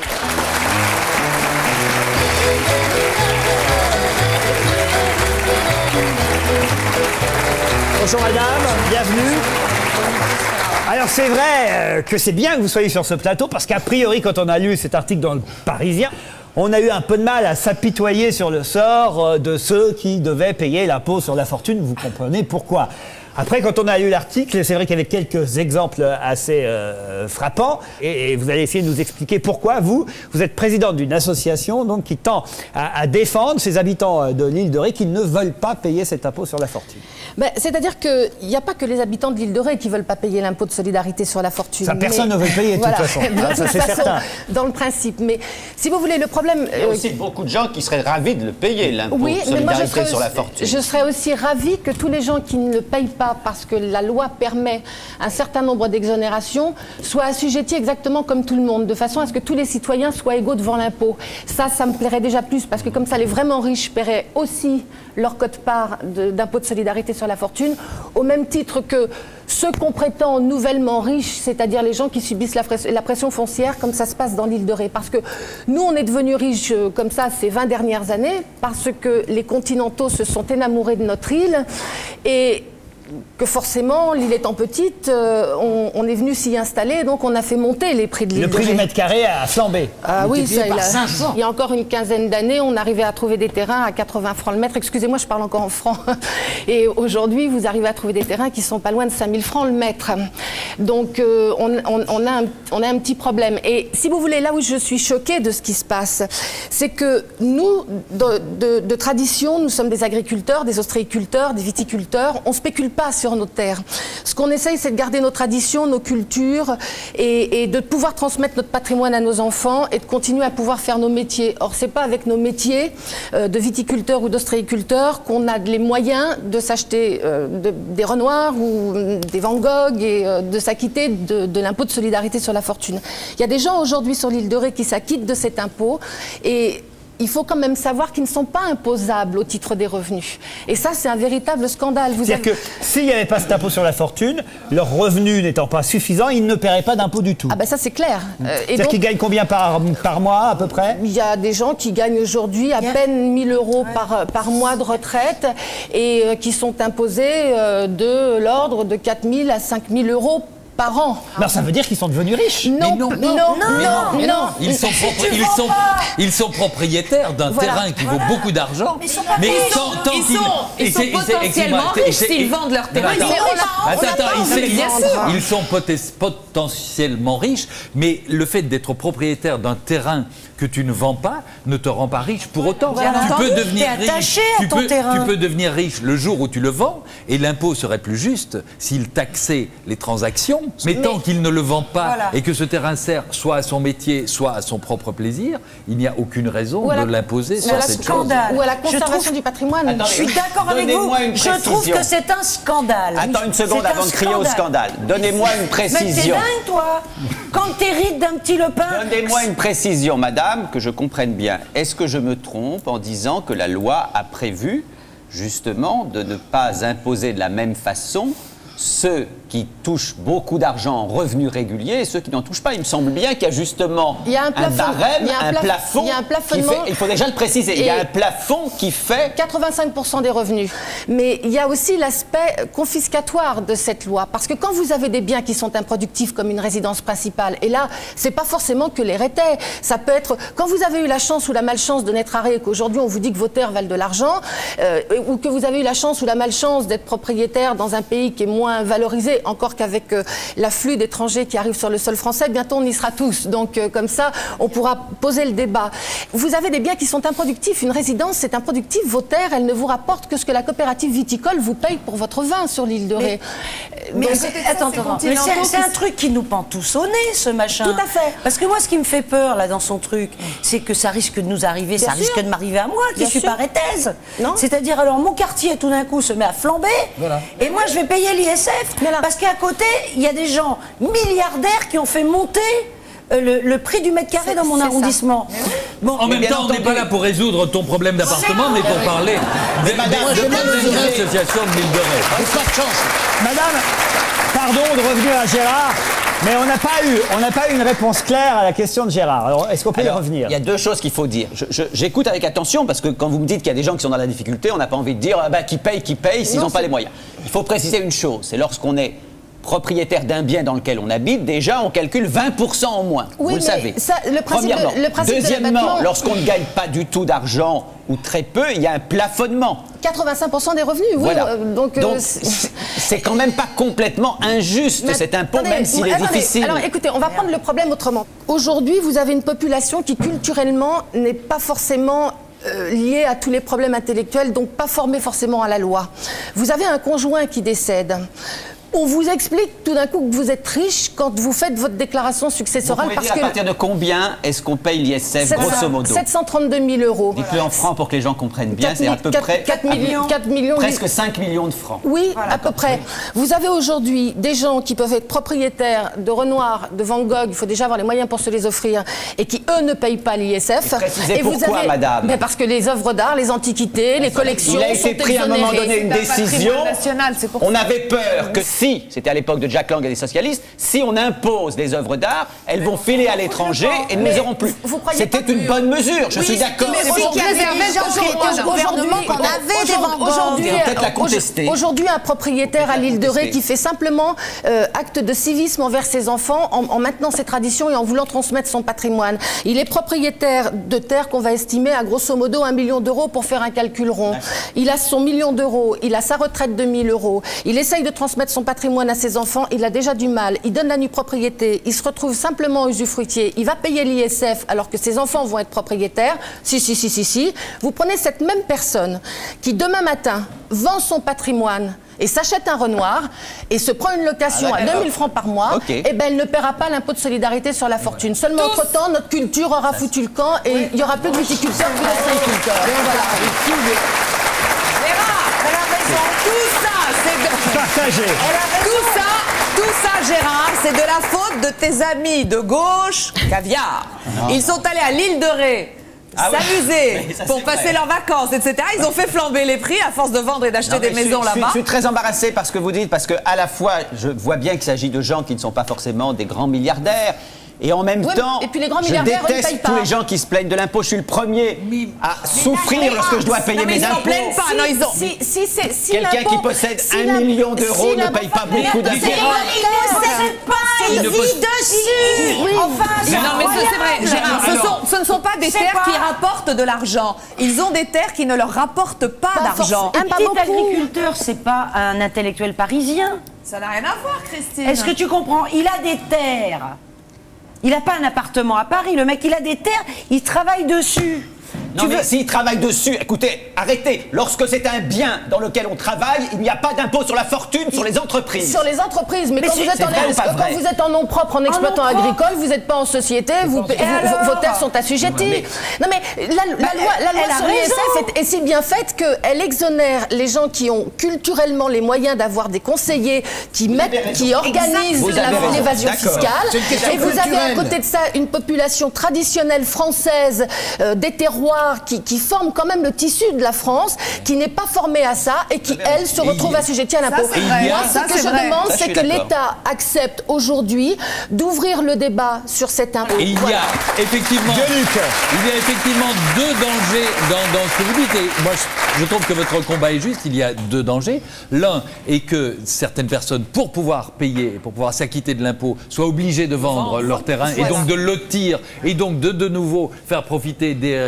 S1: Bonjour madame, bienvenue. Alors c'est vrai euh, que c'est bien que vous soyez sur ce plateau parce qu'a priori quand on a lu cet article dans le Parisien, on a eu un peu de mal à s'apitoyer sur le sort euh, de ceux qui devaient payer l'impôt sur la fortune. Vous comprenez pourquoi. Après, quand on a lu l'article, c'est vrai qu'il y avait quelques exemples assez euh, frappants. Et, et vous allez essayer de nous expliquer pourquoi vous, vous êtes présidente d'une association donc, qui tend à, à défendre ces habitants de l'île de Ré qui ne veulent pas payer cet impôt sur la fortune.
S13: Ben, c'est-à-dire qu'il n'y a pas que les habitants de l'île de Ré qui ne veulent pas payer l'impôt de solidarité sur la fortune.
S1: Ça, personne
S13: mais...
S1: ne veut le payer de
S13: voilà.
S1: toute façon.
S13: De
S1: Ah,
S13: toute
S1: ça, c'est
S13: façon,
S1: certain.
S13: dans le principe. Mais si vous voulez, le problème...
S12: Il y a
S13: euh,
S12: aussi beaucoup de gens qui seraient ravis de le payer, l'impôt
S13: oui,
S12: de
S13: mais moi, je
S12: solidarité
S13: serais,
S12: sur la fortune.
S13: je serais aussi ravie que tous les gens qui ne le payent pas parce que la loi permet un certain nombre d'exonérations soient assujettis exactement comme tout le monde, de façon à ce que tous les citoyens soient égaux devant l'impôt. Ça, ça me plairait déjà plus, parce que comme ça, les vraiment riches paieraient aussi leur quote-part d'impôt de, de solidarité sur la fortune, au même titre que ceux qu'on prétend nouvellement riches, c'est-à-dire les gens qui subissent la, la pression foncière, comme ça se passe dans l'île de Ré. Parce que nous, on est devenus riches euh, comme ça ces vingt dernières années, parce que les continentaux se sont énamourés de notre île, et que forcément, l'île étant petite, euh, on, on est venu s'y installer, donc on a fait monter les prix de l'île.
S1: Le prix
S13: de Ré.
S1: du mètre carré a flambé.
S13: Ah oui, ça, il,
S1: par
S13: a,
S1: cinq cents.
S13: il y a encore une quinzaine d'années, on arrivait à trouver des terrains à quatre-vingts francs le mètre. Excusez-moi, je parle encore en francs. Et aujourd'hui, vous arrivez à trouver des terrains qui sont pas loin de cinq mille francs le mètre. Donc, euh, on, on, on, a un, on a un petit problème. Et si vous voulez, là où je suis choquée de ce qui se passe, c'est que nous, de, de, de tradition, nous sommes des agriculteurs, des ostréiculteurs, des viticulteurs. On ne spécule pas sur nos terres. Ce qu'on essaye, c'est de garder nos traditions, nos cultures et, et de pouvoir transmettre notre patrimoine à nos enfants et de continuer à pouvoir faire nos métiers. Or, c'est pas avec nos métiers euh, de viticulteurs ou d'ostréiculteurs qu'on a les moyens de s'acheter euh, de, des Renoirs ou des Van Gogh et euh, de s'acquitter de, de l'impôt de solidarité sur la fortune. Il y a des gens aujourd'hui sur l'île de Ré qui s'acquittent de cet impôt et il faut quand même savoir qu'ils ne sont pas imposables au titre des revenus. Et ça, c'est un véritable scandale.
S1: C'est-à-dire avez... que s'il n'y avait pas cet impôt sur la fortune, leurs revenus n'étant pas suffisants, ils ne paieraient pas d'impôt du tout.
S13: Ah ben ça, c'est clair.
S1: Mmh. Euh, C'est-à-dire donc... qu'ils gagnent combien par, par mois, à peu près?
S13: Il y a des gens qui gagnent aujourd'hui à peine mille euros ouais. par, par mois de retraite et euh, qui sont imposés euh, de l'ordre de quatre mille à cinq mille euros par an.
S1: Non, ça veut dire qu'ils sont devenus riches.
S13: Non,
S3: non,
S13: non,
S3: non,
S13: non,
S3: mais non, mais
S13: non.
S3: non. Ils sont, propri ils, sont, ils sont propriétaires d'un
S13: Voilà.
S3: terrain qui
S13: Voilà.
S3: vaut beaucoup d'argent.
S7: Mais, mais ils sont, tant ils sont, ils sont potentiellement riches s'ils vendent leur terrain.
S3: Attends,
S7: on a,
S3: attends, attends,
S7: on a
S3: ils,
S7: bien sûr.
S3: ils sont potentiellement riches, mais le fait d'être propriétaire d'un terrain que tu ne vends pas ne te rend pas riche pour autant.
S7: Bien
S3: tu
S7: entendu,
S3: peux devenir
S7: t'es attaché
S3: riche.
S7: à
S3: Tu
S7: ton
S3: peux,
S7: terrain.
S3: tu peux devenir riche le jour où tu le vends, et l'impôt serait plus juste s'il taxait les transactions. Mais, mais tant qu'il ne le vend pas voilà. et que ce terrain sert soit à son métier, soit à son propre plaisir, il n'y a aucune raison de l'imposer sur cette chose.
S13: Ou à la conservation trouve... du patrimoine.
S12: Attendez,
S7: je suis d'accord avec vous. Je trouve que c'est un scandale.
S12: Attends une seconde avant de crier au scandale. Donnez-moi une précision.
S7: Mais t'es dingue, toi. Quand t'hérites d'un petit Le Pen.
S12: Donnez-moi une précision, madame, que je comprenne bien. Est-ce que je me trompe en disant que la loi a prévu, justement, de ne pas imposer de la même façon ceux qui touchent beaucoup d'argent en revenus réguliers et ceux qui n'en touchent pas? Il me semble bien qu'il y a justement
S13: il y a un, plafond,
S12: un barème,
S13: il y a un,
S12: un
S13: plaf
S12: plafond.
S13: Il y a un plafonnement.
S12: Qui fait, il faut déjà le préciser. Il y a un plafond qui fait
S13: quatre-vingt-cinq pour cent des revenus. Mais il y a aussi l'aspect confiscatoire de cette loi. Parce que quand vous avez des biens qui sont improductifs comme une résidence principale, et là, c'est pas forcément que les Rétais. Ça peut être quand vous avez eu la chance ou la malchance de naître à Ré et qu'aujourd'hui on vous dit que vos terres valent de l'argent, euh, ou que vous avez eu la chance ou la malchance d'être propriétaire dans un pays qui est moins moins valorisés, encore qu'avec euh, l'afflux d'étrangers qui arrivent sur le sol français, bientôt on y sera tous. Donc euh, comme ça, on pourra poser le débat. Vous avez des biens qui sont improductifs. Une résidence, c'est improductif. Vos terres, elles ne vous rapportent que ce que la coopérative viticole vous paye pour votre vin sur l'île de Ré.
S14: Mais, mais attends, attends. Mais c'est un truc qui nous pend tous au nez, ce machin.
S13: Tout à fait.
S14: Parce que moi, ce qui me fait peur, là, dans son truc, c'est que ça risque de nous arriver,
S13: Bien
S14: ça
S13: sûr.
S14: risque de m'arriver à moi, qui
S13: Bien
S14: suis
S13: sûr.
S14: pas rétaise.
S13: Non.
S14: C'est-à-dire, alors, mon quartier, tout d'un coup, se met à flamber,
S2: Voilà.
S14: et moi, je vais payer l'I S F,
S13: Voilà.
S14: parce qu'à côté, il y a des gens milliardaires qui ont fait monter euh, le, le prix du mètre carré
S13: C'est-
S14: dans mon
S13: c'est ça.
S14: arrondissement. Bon,
S3: En même
S6: bien
S3: temps, on n'est
S6: entendu.
S3: pas là pour résoudre ton problème d'appartement, mais pour parler des
S2: madame,
S3: des-
S2: je
S3: de
S2: vais
S3: problèmes
S2: vous
S3: de
S2: dire-
S3: l'association de l'île de Ré.
S2: Pas de chance.
S1: Madame, pardon de revenir à Gérard, mais on n'a pas eu, on n'a pas eu une réponse claire à la question de Gérard. Alors, est-ce qu'on peut y
S12: Alors,
S1: revenir?
S12: Il y a deux choses qu'il faut dire. Je- je- J'écoute avec attention parce que quand vous me dites qu'il y a des gens qui sont dans la difficulté, on n'a pas envie de dire ah bah, qui paye, qui paye s'ils
S13: Non,
S12: n'ont pas
S13: c'est-
S12: les moyens. Il faut préciser une chose, c'est lorsqu'on est propriétaire d'un bien dans lequel on habite, déjà on calcule vingt pour cent en moins.
S13: Oui,
S12: vous le
S13: mais
S12: savez.
S13: ça, le principe de-
S12: Premièrement.
S13: le principe de
S12: Deuxièmement,
S13: l'abattement-
S12: lorsqu'on ne gagne pas du tout d'argent ou très peu, il y a un plafonnement.
S13: quatre-vingt-cinq pour cent des revenus, oui.
S12: Voilà.
S13: euh, donc, euh,
S12: Donc,
S13: c'est-
S12: c'est c'est quand même pas complètement injuste
S13: Mais
S12: cet impôt,
S13: attendez,
S12: même s'il
S13: vous-
S12: est
S13: attendez,
S12: difficile.
S13: Alors écoutez, on va prendre le problème autrement. Aujourd'hui, vous avez une population qui culturellement n'est pas forcément euh, liée à tous les problèmes intellectuels, donc pas formée forcément à la loi. Vous avez un conjoint qui décède. On vous explique tout d'un coup que vous êtes riche quand vous faites votre déclaration
S12: Vous
S13: successorale
S12: pouvez
S13: parce
S12: dire à
S13: que
S12: partir de combien est-ce qu'on paye l'I S F,
S13: sept cents
S12: grosso modo?
S13: sept cent trente-deux mille euros.
S12: Dites-le en francs pour que les gens comprennent bien, c'est à peu près
S13: quatre millions, quatre millions
S12: presque cinq millions de francs.
S13: Oui, à peu près. Vous avez aujourd'hui des gens qui peuvent être propriétaires de Renoir, de Van Gogh, il faut déjà avoir les moyens pour se les offrir, et qui, eux, ne payent pas l'I S F.
S12: Et précisez
S13: vous
S12: pourquoi,
S13: avez-
S12: madame
S13: Ben, parce que les œuvres d'art, les antiquités, les collections
S12: Il a
S13: sont
S12: été pris à un moment
S13: exonérées.
S12: donné une décision.
S13: pour
S12: On avait peur que si, c'était à l'époque de Jack Lang et des socialistes, si on impose les œuvres d'art, elles vont filer à l'étranger et nous les aurons plus.
S13: vous croyez
S12: C'était
S13: pas que-
S12: une bonne mesure, je
S13: Oui,
S12: suis d'accord.
S13: mais
S12: Aujourd'hui-
S13: aujourd'hui- aujourd'hui-
S14: gouvernement qu'on avait des Van Gogh.
S13: aujourd'hui-
S12: On va peut-être la contester.
S13: Aujourd'hui, un propriétaire à l'île de Ré
S12: contester.
S13: qui fait simplement euh, acte de civisme envers ses enfants en, en maintenant ses traditions et en voulant transmettre son patrimoine. Il est propriétaire de terres qu'on va estimer à grosso modo un million d'euros pour faire un calcul rond. Il a son million d'euros, il a sa retraite de mille euros. Il essaye de transmettre son patrimoine à ses enfants, il a déjà du mal. Il donne la nue propriété, il se retrouve simplement usufruitier. Il va payer l'I S F alors que ses enfants vont être propriétaires. Si, si, si, si, si. Vous prenez cette même personne qui demain matin vend son patrimoine et s'achète un Renoir et se prend une location
S12: Ah,
S13: à
S12: d'accord.
S13: deux mille francs par mois,
S12: Ok.
S13: et ben elle ne paiera pas l'impôt de solidarité sur la fortune. Seulement, entre-temps, notre culture aura foutu le camp et il n'y aura plus de viticulteurs, plus d'ostréiculteurs. Et voilà.
S7: Gérard, elle a raison. Tout ça, c'est de...
S1: Partagez.
S7: Tout ça, tout ça, Gérard, c'est de la faute de tes amis de gauche, caviar. Ils sont allés à l'île de Ré.
S12: Ah oui.
S7: s'amuser
S12: Oui, ça,
S7: pour
S12: c'est
S7: passer
S12: vrai.
S7: leurs vacances, et cetera. Ils ont fait flamber les prix à force de vendre et d'acheter
S12: Non, mais
S7: des
S12: je suis-
S7: maisons
S12: je suis-
S7: là-bas.
S12: Je suis très embarrassé par ce que vous dites, parce que à la fois, je vois bien qu'il s'agit de gens qui ne sont pas forcément des grands milliardaires. Et en même
S13: Oui,
S12: temps,
S13: et puis les grands
S12: je
S13: milliardaires, eux, ne
S12: déteste
S13: payent pas.
S12: tous les gens qui se plaignent de l'impôt. Je suis le premier à souffrir lorsque je dois payer
S7: Non, mais
S12: mes
S7: ils en
S12: impôts.
S7: plaignent pas.
S13: Si-
S7: non, ils ont...
S13: si- si c'est- si
S12: Quelqu'un
S13: l'impôt-
S12: qui possède
S13: si
S12: un
S13: l'im-
S12: million d'euros
S13: si
S12: ne
S13: l'impôt-
S12: paye pas
S13: Mais
S12: beaucoup
S13: attendez,
S12: d'impôts.
S14: Il ne possède pas, il
S3: Il ne
S14: vit
S3: possède-
S14: dessus.
S13: Oui.
S14: Enfin,
S7: Mais non, mais c'est c'est vrai, Gérard, ce,
S3: Alors-
S7: sont, ce ne sont pas des
S14: C'est
S7: terres
S14: pas-
S7: qui rapportent de l'argent. Ils ont des terres qui ne leur rapportent pas,
S13: Pas
S7: d'argent.
S13: forcément.
S14: Un
S13: Pas
S14: petit
S13: beaucoup.
S14: agriculteur, c'est pas un intellectuel parisien.
S7: Ça n'a rien à voir, Christine.
S14: Est-ce que tu comprends? Il a des terres. Il n'a pas un appartement à Paris. Le mec, il a des terres. Il travaille dessus.
S12: Non,
S14: Tu
S12: mais
S14: veux-
S12: s'ils travaillent dessus, écoutez, arrêtez. Lorsque c'est un bien dans lequel on travaille, il n'y a pas d'impôt sur la fortune sur les entreprises.
S13: Sur les entreprises, mais,
S12: Mais
S13: quand,
S12: c'est-
S13: vous êtes
S12: c'est
S13: en,
S12: vrai ou pas
S13: quand
S12: vrai
S13: vous êtes en nom propre, en exploitant
S14: nom propre.
S13: agricole, vous n'êtes pas en société, vous, vous-
S14: Et alors
S13: vos terres sont assujetties.
S12: Mais-
S13: Non mais la, la
S14: Bah,
S13: loi, la loi
S14: elle a
S13: sur l'I S F
S14: raison.
S13: est, est si bien faite qu'elle exonère les gens qui ont culturellement les moyens d'avoir des conseillers qui, mettent, qui organisent
S12: Vous
S13: la-
S12: avez raison.
S13: l'évasion
S12: D'accord.
S13: fiscale.
S2: C'est une question
S13: Et vous avez à
S2: culturelle.
S13: côté de ça une population traditionnelle française, euh, des terroirs qui, qui forment quand même le tissu de la France, qui n'est pas formée à ça et qui, elle, se retrouve assujettie à l'impôt.
S7: c'est vrai.
S13: Moi,
S7: Ça,
S13: ce que
S7: c'est
S13: je
S7: vrai.
S13: demande,
S12: Ça, je
S13: c'est
S12: suis
S13: que
S12: d'accord.
S13: l'État accepte aujourd'hui d'ouvrir le débat sur cet impôt.
S3: Et il y
S13: Voilà.
S3: a effectivement,
S1: Gueuluc.
S3: il y a effectivement deux dangers dans, dans ce que vous dites. Et moi, je, je trouve que votre combat est juste. Il y a deux dangers. L'un est que certaines personnes, pour pouvoir payer, pour pouvoir s'acquitter de l'impôt, soient obligées de vendre leur terrain et donc de lotir et donc de de nouveau faire profiter des, des, des gens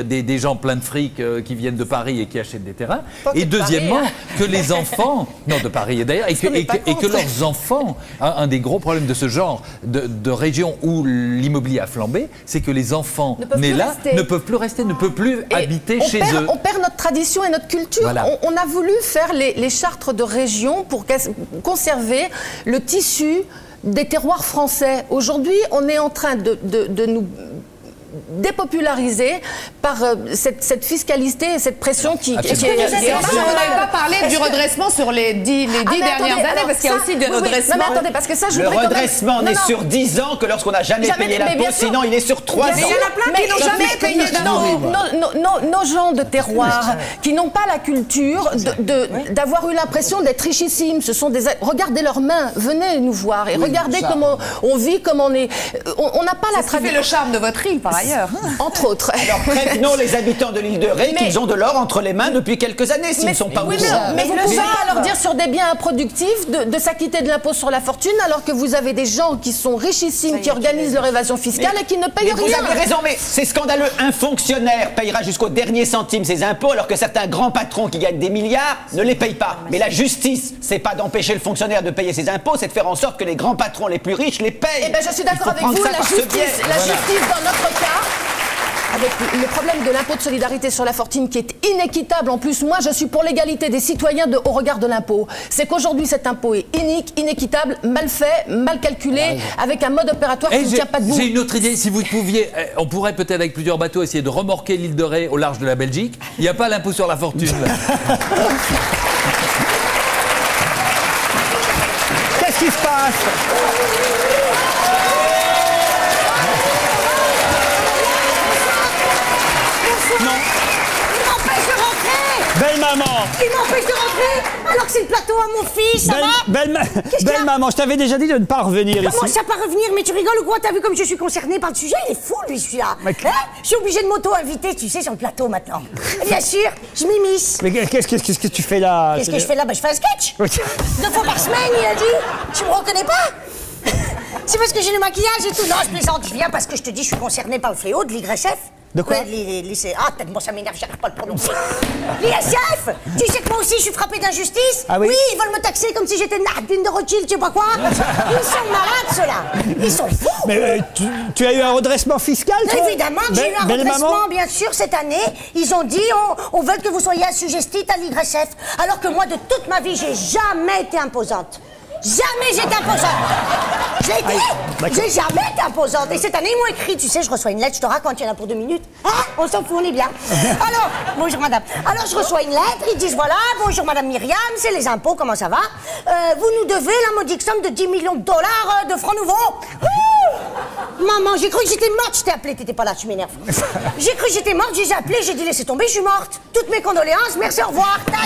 S3: gens pleins de fric euh, qui viennent de Paris et qui achètent des terrains.
S7: Pas que
S3: Et
S7: de
S3: deuxièmement,
S7: Paris,
S3: que les enfants, non de Paris d'ailleurs, et que, et, que, et que leurs enfants, un, un des gros problèmes de ce genre de, de région où l'immobilier a flambé, c'est que les enfants nés là
S13: rester.
S3: ne peuvent plus rester, ne peuvent plus
S13: Et
S3: habiter
S13: on
S3: chez
S13: perd,
S3: eux.
S13: On perd notre tradition et notre culture.
S3: Voilà.
S13: On, on a voulu faire les, les chartres de région pour conserver le tissu des terroirs français. Aujourd'hui, on est en train de, de, de nous dépopulariser par euh, cette, cette fiscalité et cette pression qui... qui, qui
S7: Et enfin, on n'avait pas parlé du redressement sur les dix, les dix
S13: Ah, mais
S7: dernières
S13: attendez,
S7: années,
S13: alors
S7: parce qu'il y a
S13: ça-
S7: aussi des
S13: oui, oui.
S7: redressements.
S13: Non, mais attendez, parce que ça, je
S12: Le
S13: voudrais quand même-
S12: redressement
S13: Non,
S12: n'est
S13: non.
S12: sur dix ans que lorsqu'on n'a jamais,
S13: Jamais,
S12: payé
S13: mais
S12: l'impôt,
S13: bien sûr.
S12: sinon il est sur trois ans.
S13: Bien sûr. Mais jamais payé nos, nos, nos, nos gens de terroir qui n'ont pas la culture de- de- d'avoir eu l'impression d'être richissimes. Ce sont des... Regardez leurs mains, venez nous voir et
S7: Oui,
S13: regardez
S7: ça.
S13: comment on vit, comment on est... On on n'a pas la
S7: C'est ce qui fait le charme de votre île, par ailleurs.
S13: Entre autres.
S12: Alors prévenons les habitants de l'île de Ré
S13: Mais-
S12: qu'ils ont de l'or entre les mains depuis quelques années, s'ils ne sont pas au
S13: oui, mais,
S12: courant.
S13: mais vous ne pouvez pas leur dire sur des biens improductifs de, de s'acquitter de l'impôt sur la fortune alors que vous avez des gens qui sont richissimes, qui organisent leur évasion fiscale
S12: Mais-
S13: et qui ne payent
S12: mais
S13: rien.
S12: Vous avez raison, mais c'est scandaleux. Un fonctionnaire payera jusqu'au dernier centime ses impôts alors que certains grands patrons qui gagnent des milliards ne les payent pas. Mais la justice, c'est pas d'empêcher le fonctionnaire de payer ses impôts, c'est de faire en sorte que les grands patrons les plus riches les payent.
S13: Eh ben, je suis
S12: Il faut
S13: d'accord avec
S12: prendre
S13: vous,
S12: ça
S13: la
S12: par ce
S13: justice,
S12: biais.
S13: la
S12: Voilà.
S13: justice dans notre cas, avec le problème de l'impôt de solidarité sur la fortune qui est inéquitable. En plus, moi, je suis pour l'égalité des citoyens de- au regard de l'impôt. C'est qu'aujourd'hui, cet impôt est inique, inéquitable, mal fait, mal calculé, avec un mode opératoire qui
S3: Et
S13: ne
S3: j'ai
S13: tient pas debout.
S3: j'ai une autre idée, si vous pouviez, eh, on pourrait peut-être avec plusieurs bateaux essayer de remorquer l'île de Ré au large de la Belgique. Il n'y a pas l'impôt sur la fortune.
S1: Qu'est-ce qui se passe?
S2: Non. Il m'empêche de rentrer.
S1: Belle maman.
S2: Il m'empêche de rentrer alors que c'est le plateau à mon fils, ça
S1: Belle,
S2: va?
S1: belle, ma-
S2: Qu'est-ce qu'il y
S1: belle
S2: a?
S1: maman, je t'avais déjà dit de ne pas revenir
S2: Comment
S1: ici.
S2: ça pas revenir? Mais tu rigoles ou quoi? T'as vu comme je suis concernée par le sujet? Il est fou lui celui-là.
S1: Mais-
S2: Hein? Je suis obligée de m'auto-inviter, tu sais, sur le plateau maintenant. Et bien sûr, je m'immisce.
S1: Mais qu'est-ce que, qu'est-ce que tu fais là?
S2: Qu'est-ce que je fais là? Bah je fais un sketch. Deux fois par semaine, il a dit. Tu me reconnais pas? C'est parce que j'ai le maquillage et tout. Non, je plaisante. Je viens parce que je te dis, je suis concernée par le fléau de l'I G F.
S1: De quoi?
S2: Ouais, les- les- les- Ah, tellement ça m'énerve, j'arrive pas à le prononcer. L'I S F. Tu sais que moi aussi, je suis frappée d'injustice.
S1: Ah oui?
S2: ils veulent me taxer comme si j'étais Nardine de Rothschild, tu sais pas quoi. Ils sont malades, ceux-là. Ils sont fous.
S1: Mais euh, tu, tu as eu un redressement fiscal, toi?
S2: Évidemment que j'ai eu un
S1: Belle
S2: redressement,
S1: maman.
S2: bien sûr, cette année. Ils ont dit, on, on veut que vous soyez assujettis à l'I G F. Alors que moi, de toute ma vie, j'ai jamais été imposante. Jamais j'ai été imposante. Je l'ai dit.
S1: d'accord.
S2: J'ai jamais été imposante. Et cette année, ils m'ont écrit, tu sais, je reçois une lettre, je te raconte, il y en a pour deux minutes. Ah, on s'en fout, on est bien. Alors, bonjour madame. Alors, je reçois une lettre, ils disent, voilà, bonjour madame Myriam, c'est les impôts, comment ça va? Euh, vous nous devez la modique somme de dix millions de dollars euh, de francs nouveaux. Ouh, maman, j'ai cru que j'étais morte, je t'ai appelé, t'étais pas là, tu m'énerves. J'ai cru que j'étais morte, j'ai appelé, j'ai dit laissez tomber, je suis morte. Toutes mes condoléances, merci, au revoir. Tac.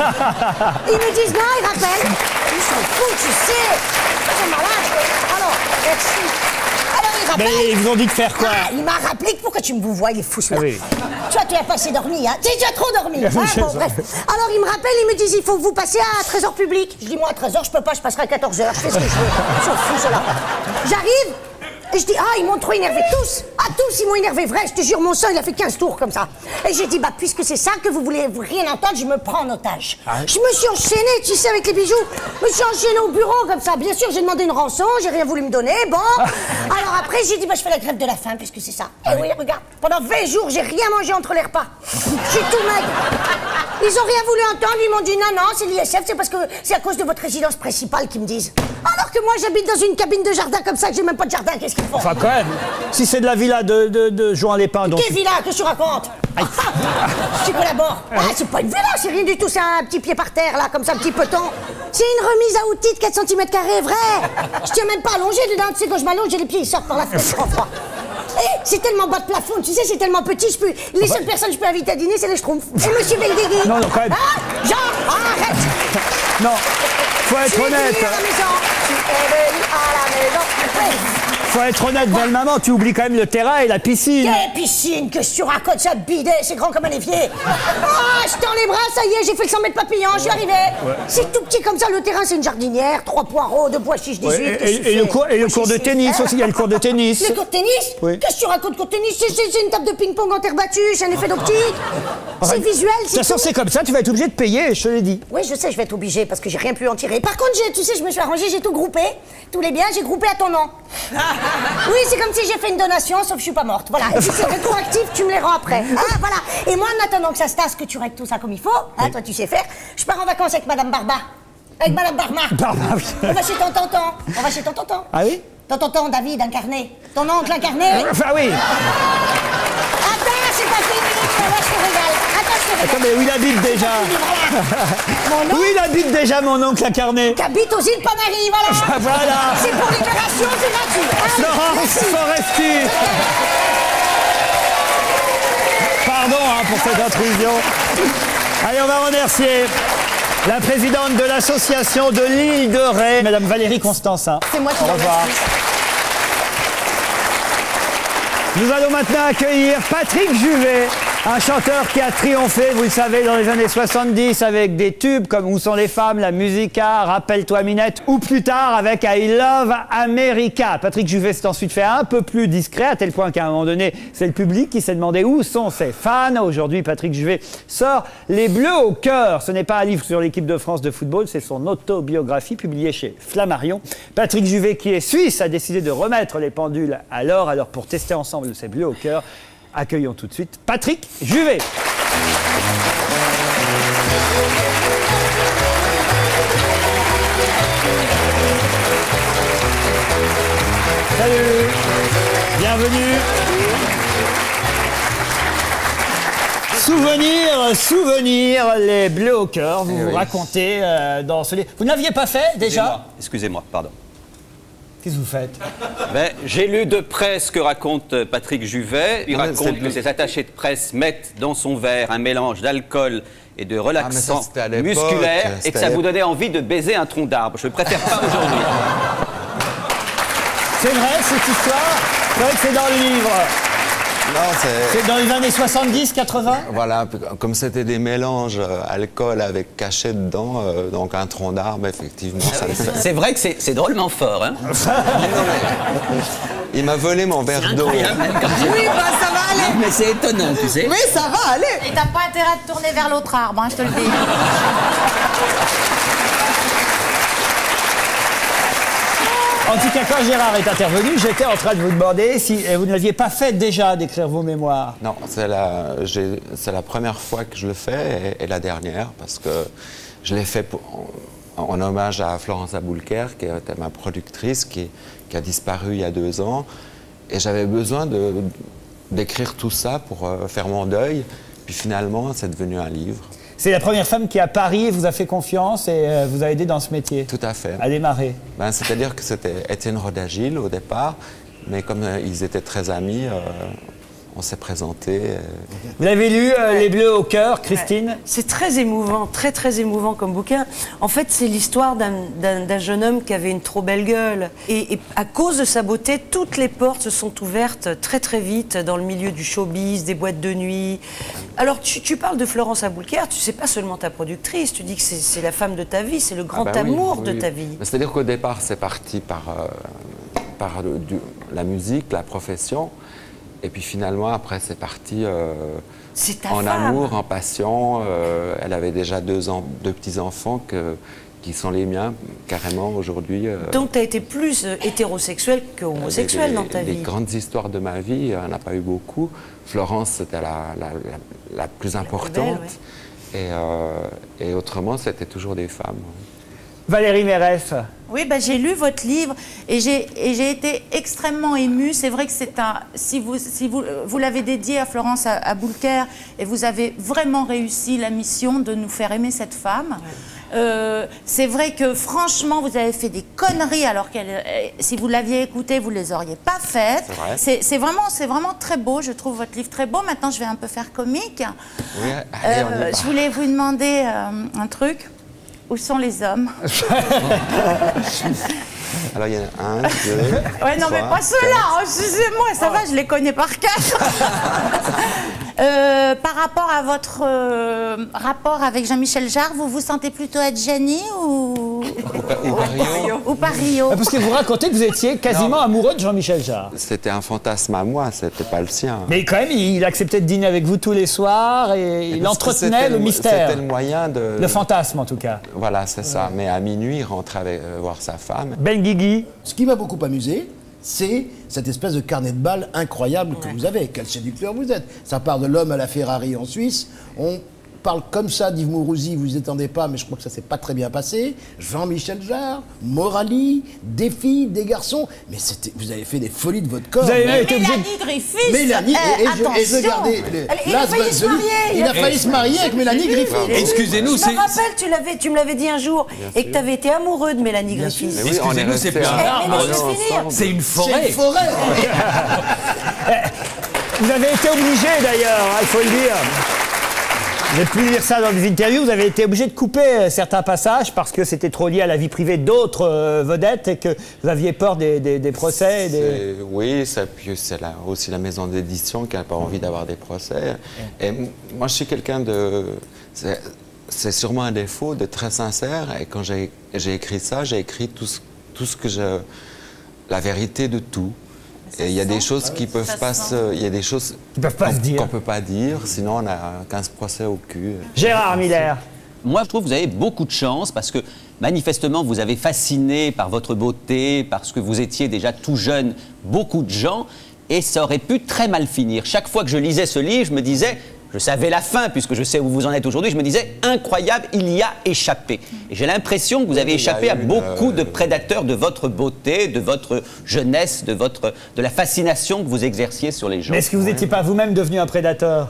S2: Ils me disent non, ils rappellent. Ils sont fous, tu sais. Ils sont malades. Alors, merci. Alors, ils rappellent.
S1: Mais ils vous ont dit de faire quoi?
S2: Ah, il m'a rappelé que pourquoi tu me vous vois, il est fou celui-là.
S1: Ah oui.
S2: Tu vois, tu as pas assez dormi, hein. Tu sais, tu as trop dormi. Hein,
S1: Oui,
S2: bon,
S1: c'est
S2: bref. Alors, ils me rappellent, ils me disent il faut que vous passiez à treize heures public. Je dis moi, à treize heures, je peux pas, je passerai à quatorze heures. Je fais ce que je veux. Ils sont fous, ceux-là. J'arrive. Et je dis, ah, ils m'ont trop énervé, tous. Ah, tous, ils m'ont énervé, vrai, je te jure, mon sang, il a fait quinze tours comme ça. Et j'ai dit, bah, puisque c'est ça que vous voulez rien entendre, je me prends en otage.
S1: Ah.
S2: Je me suis enchaînée, tu sais, avec les bijoux. Je me suis enchaînée au bureau comme ça. Bien sûr, j'ai demandé une rançon, j'ai rien voulu me donner, bon. Alors après, j'ai dit, bah, je fais la grève de la faim, puisque c'est ça. Et oui, regarde, pendant vingt jours, j'ai rien mangé entre les repas. Je suis tout maigre. Ils ont rien voulu entendre, ils m'ont dit, non, non, c'est l'I S F, c'est parce que c'est à cause de votre résidence principale qu'ils me disent. Alors que moi, j'habite dans une cabine de jardin comme ça, que j'ai même pas de jardin, qu'est-ce qu'ils font?
S1: Enfin, quand même. Si c'est de la villa de, de, de Jean Lépin, donc.
S2: Quelle villa? Qu'est-ce que tu racontes? Tu collabores. Ah, c'est pas une villa, c'est rien du tout, c'est un petit pied par terre, là, comme ça, un petit peton. C'est une remise à outils de quatre centimètres carrés, vrai. Je tiens même pas allongé dedans, tu sais, quand je m'allonge, j'ai les pieds, ils sortent par la fenêtre. Enfin. Eh, c'est tellement bas de plafond, tu sais, c'est tellement petit, je peux... les seules personnes que je peux inviter à dîner, c'est les schtroumpfs. Et monsieur Benguigui.
S1: Non, non, quand même.
S2: Hein? Jean, arrête.
S1: Non, faut
S2: Tu
S1: être
S2: es venu
S1: honnête.
S2: à la maison. Tu es venu à la maison. Oui.
S1: faut être honnête, belle maman, tu oublies quand même le terrain et la piscine.
S2: Quelle piscine? Que tu racontes ça, bidet, c'est grand comme un évier. Ah, je tends les bras, ça y est, j'ai fait le cent mètres papillon, je suis arrivé.
S1: Ouais.
S2: C'est tout petit comme ça, le terrain, c'est une jardinière, trois poireaux, deux pois chiches, dix-huit.
S1: Ouais, et, et, et le cours, et le cours de tennis aussi, il y a le cours de tennis.
S2: Le cours de tennis?
S1: Oui.
S2: Qu'est-ce que tu racontes, cours de tennis? C'est une table de ping-pong en terre battue, c'est un effet d'optique. C'est visuel,
S1: De toute façon, c'est comme ça, tu vas être obligé de payer, je te l'ai dit.
S2: Oui, je sais, je vais être obligé parce que j'ai rien pu en tirer. Par contre, tu sais, je me suis arrangé, j'ai tout groupé, tous les biens, j'ai groupé à ton nom. Oui, c'est comme si j'ai fait une donation, sauf que je suis pas morte. Voilà. Et puis c'est rétroactif, tu me les rends après. Ah, voilà. Et moi, en attendant que ça se tasse, que tu règles tout ça comme il faut, hein, toi tu sais faire, je pars en vacances avec Madame Barba. Avec Madame Barma.
S1: Barba, oui.
S2: On va chez ton tonton. On va chez ton tonton.
S1: Ah oui?
S2: Ton tonton David incarné. Ton oncle incarné.
S1: Enfin oui.
S2: Attends, c'est pas fini. Là, je te régale. Attends, je te régale.
S1: Attends, mais où il habite déjà?
S2: Mon
S1: Où il habite déjà, mon oncle incarné?
S2: Qui habite aux îles Canaries, voilà.
S1: Voilà.
S2: C'est pour Libération, c'est gratuit. Allez,
S1: Florence
S2: merci.
S1: Foresti. Pardon hein, pour cette intrusion. Allez, on va remercier la présidente de l'association de l'île de Ré, Madame Valérie Constantin.
S13: C'est moi qui
S1: Au
S13: vous
S1: revoir.
S13: remercie.
S1: Nous allons maintenant accueillir Patrick Juvet, un chanteur qui a triomphé, vous le savez, dans les années soixante-dix avec des tubes comme Où sont les femmes, La Musica, Rappelle-toi Minette, ou plus tard avec I Love America. Patrick Juvet s'est ensuite fait un peu plus discret, à tel point qu'à un moment donné, c'est le public qui s'est demandé où sont ses fans. Aujourd'hui, Patrick Juvet sort Les Bleus au cœur. Ce n'est pas un livre sur l'équipe de France de football, c'est son autobiographie publiée chez Flammarion. Patrick Juvet, qui est suisse, a décidé de remettre les pendules à l'heure. Alors pour tester ensemble ces Bleus au cœur, accueillons tout de suite Patrick Juvet. Salut, bienvenue. Souvenir, souvenir, les Bleus au cœur, vous
S12: Eh
S1: vous
S12: oui.
S1: racontez euh, dans ce livre. Vous ne l'aviez pas fait déjà?
S12: Excusez-moi, Excusez-moi, pardon.
S1: Qu'est-ce que vous faites?
S12: Ben, j'ai lu de près ce que raconte Patrick Juvet. Il
S15: Ouais,
S12: raconte
S15: c'est
S12: que
S15: lui.
S12: ses attachés de presse mettent dans son verre un mélange d'alcool et de
S15: Ah, mais
S12: relaxants
S15: ça, c'était à l'époque,
S12: musculaires et
S15: c'était
S12: que
S15: à
S12: ça vous
S15: l'époque.
S12: donnait envie de baiser un tronc d'arbre. Je préfère pas aujourd'hui.
S1: C'est vrai cette histoire? C'est vrai que c'est dans le livre.
S15: Non, c'est...
S1: C'est dans les années soixante-dix, quatre-vingts?
S15: Voilà, comme c'était des mélanges euh, alcool avec cachet dedans, euh, donc un tronc d'arbre, effectivement, ça le fait.
S12: C'est vrai que c'est c'est drôlement fort, hein?
S15: Il m'a volé mon verre d'eau.
S7: Oui, bah ça va aller.
S12: Mais c'est étonnant, tu sais.
S7: Oui, ça va aller.
S5: Et t'as pas intérêt à te tourner vers l'autre arbre, hein, je te le dis.
S1: En tout cas, quand Gérard est intervenu, j'étais en train de vous demander si euh, vous ne l'aviez pas fait déjà d'écrire vos mémoires.
S15: Non, c'est la, j'ai- c'est la première fois que je le fais et, et la dernière, parce que je l'ai fait pour- en, en hommage à Florence Aboulker, qui était ma productrice, qui, qui a disparu il y a deux ans. Et j'avais besoin de, d'écrire tout ça pour euh, faire mon deuil. Puis finalement, c'est devenu un livre.
S1: C'est la première femme qui, à Paris, vous a fait confiance et euh, vous a aidé dans ce métier.
S15: Tout à fait.
S1: À démarrer.
S15: Ben, c'est-à-dire que c'était Étienne Rodagil au départ, mais comme euh, ils étaient très amis, euh, on s'est présentés. euh.
S1: Vous avez lu euh, Les Bleus au cœur, Christine?
S14: C'est très émouvant, très très émouvant comme bouquin. En fait, c'est l'histoire d'un- d'un d'un jeune homme qui avait une trop belle gueule. Et, et à cause de sa beauté, toutes les portes se sont ouvertes très très vite dans le milieu du showbiz, des boîtes de nuit. Alors, tu, tu parles de Florence Aboulker, tu sais pas seulement ta productrice, tu dis que c'est c'est la femme de ta vie, c'est le grand
S15: Ah bah oui,
S14: amour
S15: oui,
S14: de
S15: oui.
S14: ta vie.
S15: Mais c'est-à-dire qu'au départ, c'est parti par, euh, par le- du- la musique, la profession. Et puis finalement, après, c'est parti euh,
S14: C'est ta
S15: en
S14: femme.
S15: amour, en passion. Euh, elle avait déjà deux, en- deux petits-enfants que- qui sont les miens, carrément, aujourd'hui. euh,
S14: Donc, tu as été plus euh, hétérosexuel que homosexuel
S15: les-
S14: dans ta
S15: les
S14: vie.
S15: grandes histoires de ma vie, il n'y en a pas eu beaucoup. Florence, c'était la, la- la- la plus importante.
S14: belle,
S15: et, euh, et autrement, c'était toujours des femmes.
S1: Valérie Mérès.
S5: Oui, bah, j'ai lu votre livre et j'ai et j'ai été extrêmement émue. C'est vrai que c'est un. Si vous si vous vous l'avez dédié à Florence Aboulker et vous avez vraiment réussi la mission de nous faire aimer cette femme. Euh, c'est vrai que franchement, vous avez fait des conneries alors que si vous l'aviez écouté, vous les auriez pas faites.
S15: C'est vrai.
S5: C'est c'est vraiment c'est vraiment très beau. Je trouve votre livre très beau. Maintenant, je vais un peu faire comique.
S15: Oui, allez, on y
S5: Euh,
S15: va.
S5: je voulais vous demander euh, un truc. Où sont les hommes?
S15: Alors il y en a un, deux.
S5: Ouais, non, mais
S15: trois,
S5: pas ceux-là,
S15: quatre.
S5: excusez-moi, ça va, je les connais par cœur. Euh, par rapport à votre euh, rapport avec Jean-Michel Jarre, vous vous sentez plutôt Adjani ou...
S15: Ou Pario.
S5: Ou Pario.
S1: Ah, parce que vous racontez que vous étiez quasiment
S15: Non.
S1: amoureux de Jean-Michel Jarre.
S15: C'était un fantasme à moi, c'était pas le sien.
S1: Mais quand même, il acceptait de dîner avec vous tous les soirs et il
S15: Parce que
S1: entretenait
S15: c'était
S1: le mystère.
S15: C'était le moyen de...
S1: Le fantasme, en tout cas.
S15: Voilà, c'est ça. Mais à minuit, il rentrait avec, euh, voir sa femme.
S1: Ben Guigui.
S16: Ce qui m'a beaucoup amusé, c'est cette espèce de carnet de balles incroyable que vous avez. Quel séducteur vous êtes. Ça part de l'homme à la Ferrari en Suisse. On parle comme ça d'Yves Mourouzi, vous y attendez pas, mais je crois que ça s'est pas très bien passé. Jean-Michel Jarre, Morali, des filles, des garçons. Mais c'était, vous avez fait des folies de votre corps.
S1: Vous avez
S16: mais...
S1: été obligé de...
S5: Mélanie Griffiths.
S16: Mélanie,
S5: eh,
S16: et, et, je, et je
S5: attention.
S16: gardais les-
S2: Elle- il a
S16: Las
S2: failli se
S16: Vegas.
S2: marier,
S16: Il
S2: il
S16: a
S2: a
S16: failli se marier avec Mélanie Griffith.
S3: Excusez-nous,
S14: Je
S3: c'est.
S14: me rappelle, tu, l'avais, tu me l'avais dit un jour, et que tu avais été amoureux de Mélanie Griffith.
S15: Mais oui, on est
S3: Excusez-nous, c'est
S15: restés
S3: plus un
S15: à-
S3: arbre,
S15: à aller
S14: laisse finir.
S15: ensemble.
S3: c'est une
S16: C'est
S3: forêt.
S16: une forêt.
S1: Vous avez été obligé, d'ailleurs, hein, il faut le dire. Je n'ai pu lire ça dans des interviews. Vous avez été obligé de couper euh, certains passages parce que c'était trop lié à la vie privée d'autres euh, vedettes et que vous aviez peur des, des- des procès. et des-
S15: C'est- Oui, ça, puis c'est la- aussi la maison d'édition qui n'a pas envie d'avoir des procès. Et m- moi, je suis quelqu'un de... C'est c'est sûrement un défaut, de très sincère. Et quand j'ai j'ai écrit ça, j'ai écrit tout ce, tout ce que je... La vérité de tout. Et il y a des choses qui peuvent
S5: Ça
S15: pas
S5: se
S15: se... Il y a des choses
S1: Qui peuvent pas
S15: qu'on
S1: se dire.
S15: qu'on peut pas dire, sinon on a quinze procès au cul.
S1: Gérard Miller.
S6: Moi, je trouve que vous avez beaucoup de chance parce que manifestement, vous avez fasciné par votre beauté, parce que vous étiez déjà tout jeune, beaucoup de gens, et ça aurait pu très mal finir. Chaque fois que je lisais ce livre, je me disais, je savais la fin, puisque je sais où vous en êtes aujourd'hui, je me disais, incroyable, il y a échappé. Et j'ai l'impression que vous avez
S15: Oui, il y a
S6: échappé à
S15: une,
S6: beaucoup de
S15: euh,
S6: prédateurs de votre beauté, de votre jeunesse, de, votre, de la fascination que vous exerciez sur les gens.
S1: Mais est-ce que vous n'étiez pas vous-même devenu un prédateur?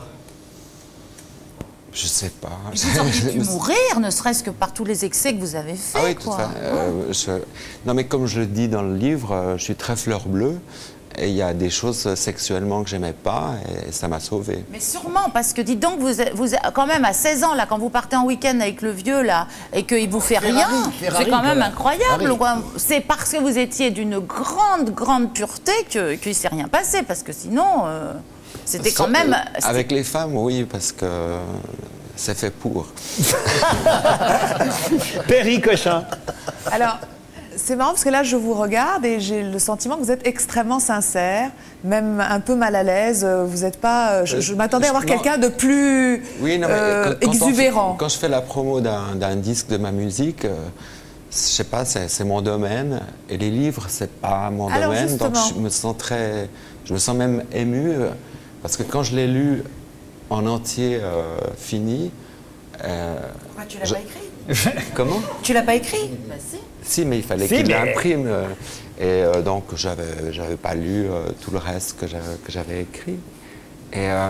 S15: Je sais pas.
S5: Vous auriez pu mourir, ne serait-ce que par tous les excès que vous avez faits.
S15: Ah oui, tout
S5: quoi.
S15: à fait. Euh, je- Non, mais comme je le dis dans le livre, euh, je suis très fleur bleue. Et il y a des choses sexuellement que j'aimais pas, et ça m'a sauvé.
S5: Mais sûrement, parce que dites donc, vous, êtes- vous êtes- quand même à seize ans, là, quand vous partez en week-end avec le vieux, là, et qu'il vous fait
S16: Ferrari,
S5: rien,
S16: Ferrari,
S5: c'est quand même
S16: voilà.
S5: incroyable.
S16: Ferrari.
S5: quoi. C'est parce que vous étiez d'une grande, grande pureté que- qu'il ne s'est rien passé, parce que sinon, euh, c'était quand même... c'était-
S15: Avec les femmes, oui, parce que c'est fait pour.
S1: Perry Cochin.
S17: Alors, c'est marrant parce que là, je vous regarde et j'ai le sentiment que vous êtes extrêmement sincère, même un peu mal à l'aise. Vous n'êtes pas. Je, je m'attendais à voir
S15: Non.
S17: quelqu'un de plus
S15: Oui, non, mais
S17: euh,
S15: quand- quand on fait-
S17: exubérant.
S15: quand je fais la promo d'un d'un disque de ma musique, euh, je sais pas, c'est c'est mon domaine. Et les livres, c'est pas mon
S17: Alors,
S15: domaine. Donc
S17: justement.
S15: je me sens très. Je me sens même ému. euh, Parce que quand je l'ai lu en entier, euh, fini. euh,
S14: Ah, tu l'as
S15: je-
S14: pas écrit
S15: Comment?
S14: Tu l'as pas écrit
S5: Bah, si.
S15: Si, mais il fallait
S1: Si,
S15: qu'il
S1: mais-
S15: l'imprime. euh, Et euh, donc, j'avais j'avais pas lu euh, tout le reste que j'avais que j'avais écrit. Et euh,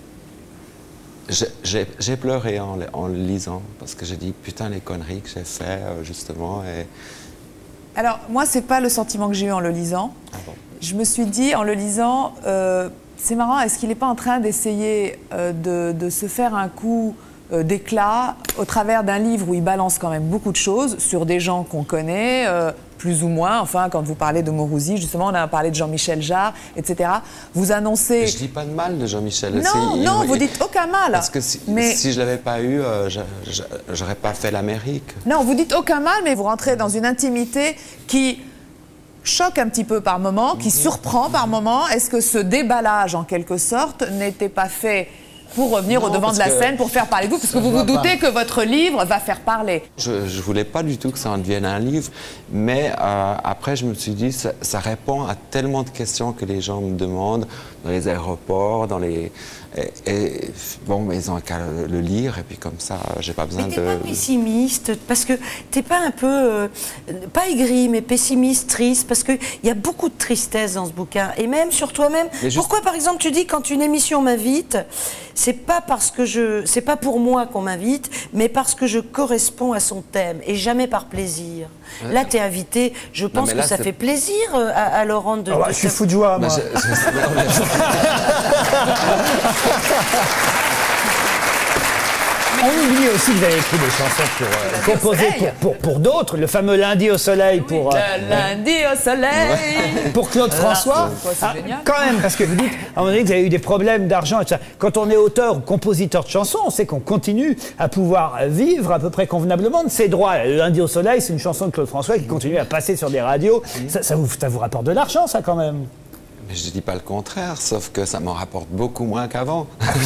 S15: j'ai- j'ai j'ai pleuré en, le- en le lisant, parce que j'ai dit, putain, les conneries que j'ai fait, euh, justement. Et...
S17: Alors, moi, c'est pas le sentiment que j'ai eu en le lisant. Je me suis dit, en le lisant, euh, c'est marrant, est-ce qu'il n'est pas en train d'essayer euh, de, de se faire un coup euh, d'éclat au travers d'un livre où il balance quand même beaucoup de choses sur des gens qu'on connaît, euh, plus ou moins. Enfin, quand vous parlez de Mourouzi, justement, on a parlé de Jean-Michel Jarre, et cetera. Vous annoncez...
S15: Je dis pas de mal de Jean-Michel.
S17: Non,
S15: C'est- il-
S17: non,
S15: il-
S17: vous dites aucun mal.
S15: Parce que si,
S17: Mais-
S15: si je l'avais pas eu, euh, je- je- j'aurais pas fait l'Amérique.
S17: Non, vous dites aucun mal, mais vous rentrez dans une intimité qui choque un petit peu par moment, qui surprend par moment. Est-ce que ce déballage, en quelque sorte, n'était pas fait pour revenir
S15: Non,
S17: au devant
S15: parce
S17: de la
S15: que-
S17: scène, pour faire parler de vous? Parce que
S15: Ça
S17: vous
S15: se
S17: vous
S15: voit
S17: doutez
S15: pas.
S17: que votre livre va faire parler.
S15: Je, je voulais pas du tout que ça en devienne un livre, mais euh, après je me suis dit, ça, ça répond à tellement de questions que les gens me demandent dans les aéroports, dans les... Et, et, bon, mais ils ont qu'à le, le lire, et puis comme ça, j'ai pas besoin
S14: Mais
S15: de...
S14: t'es pas pessimiste, parce que t'es pas un peu, euh, pas aigri, mais pessimiste, triste, parce qu'il y a beaucoup de tristesse dans ce bouquin, et même sur toi-même.
S15: Mais juste-
S14: Pourquoi, par exemple, tu dis quand une émission m'invite, c'est pas parce que je, c'est pas pour moi qu'on m'invite, mais parce que je corresponds à son thème, et jamais par plaisir.
S15: Ouais.
S14: Là, t'es invité, je pense
S15: mais
S14: que
S15: là,
S14: ça
S15: c'est-
S14: fait plaisir euh, à, à Laurent de...
S1: Ah bah,
S14: de
S1: je suis
S14: faire-
S1: fou de joie,
S15: Bah,
S1: moi.
S15: je- je- non, mais-
S17: Mais
S1: On oublie aussi que vous avez écrit des chansons pour euh, composer pour, pour, pour d'autres. Le fameux Lundi au soleil pour... euh,
S17: Le lundi au soleil.
S1: Pour Claude François.
S17: C'est
S1: Ah,
S17: génial.
S1: quand même, parce que vous dites, à un moment donné, que vous avez eu des problèmes d'argent et tout ça. Quand on est auteur ou compositeur de chansons, on sait qu'on continue à pouvoir vivre à peu près convenablement de ses droits. Le Lundi au soleil, c'est une chanson de Claude François qui continue à passer sur des radios. Ça, ça, vous, ça vous rapporte de l'argent, ça, quand même.
S15: Mais je dis pas le contraire, sauf que ça m'en rapporte beaucoup moins qu'avant.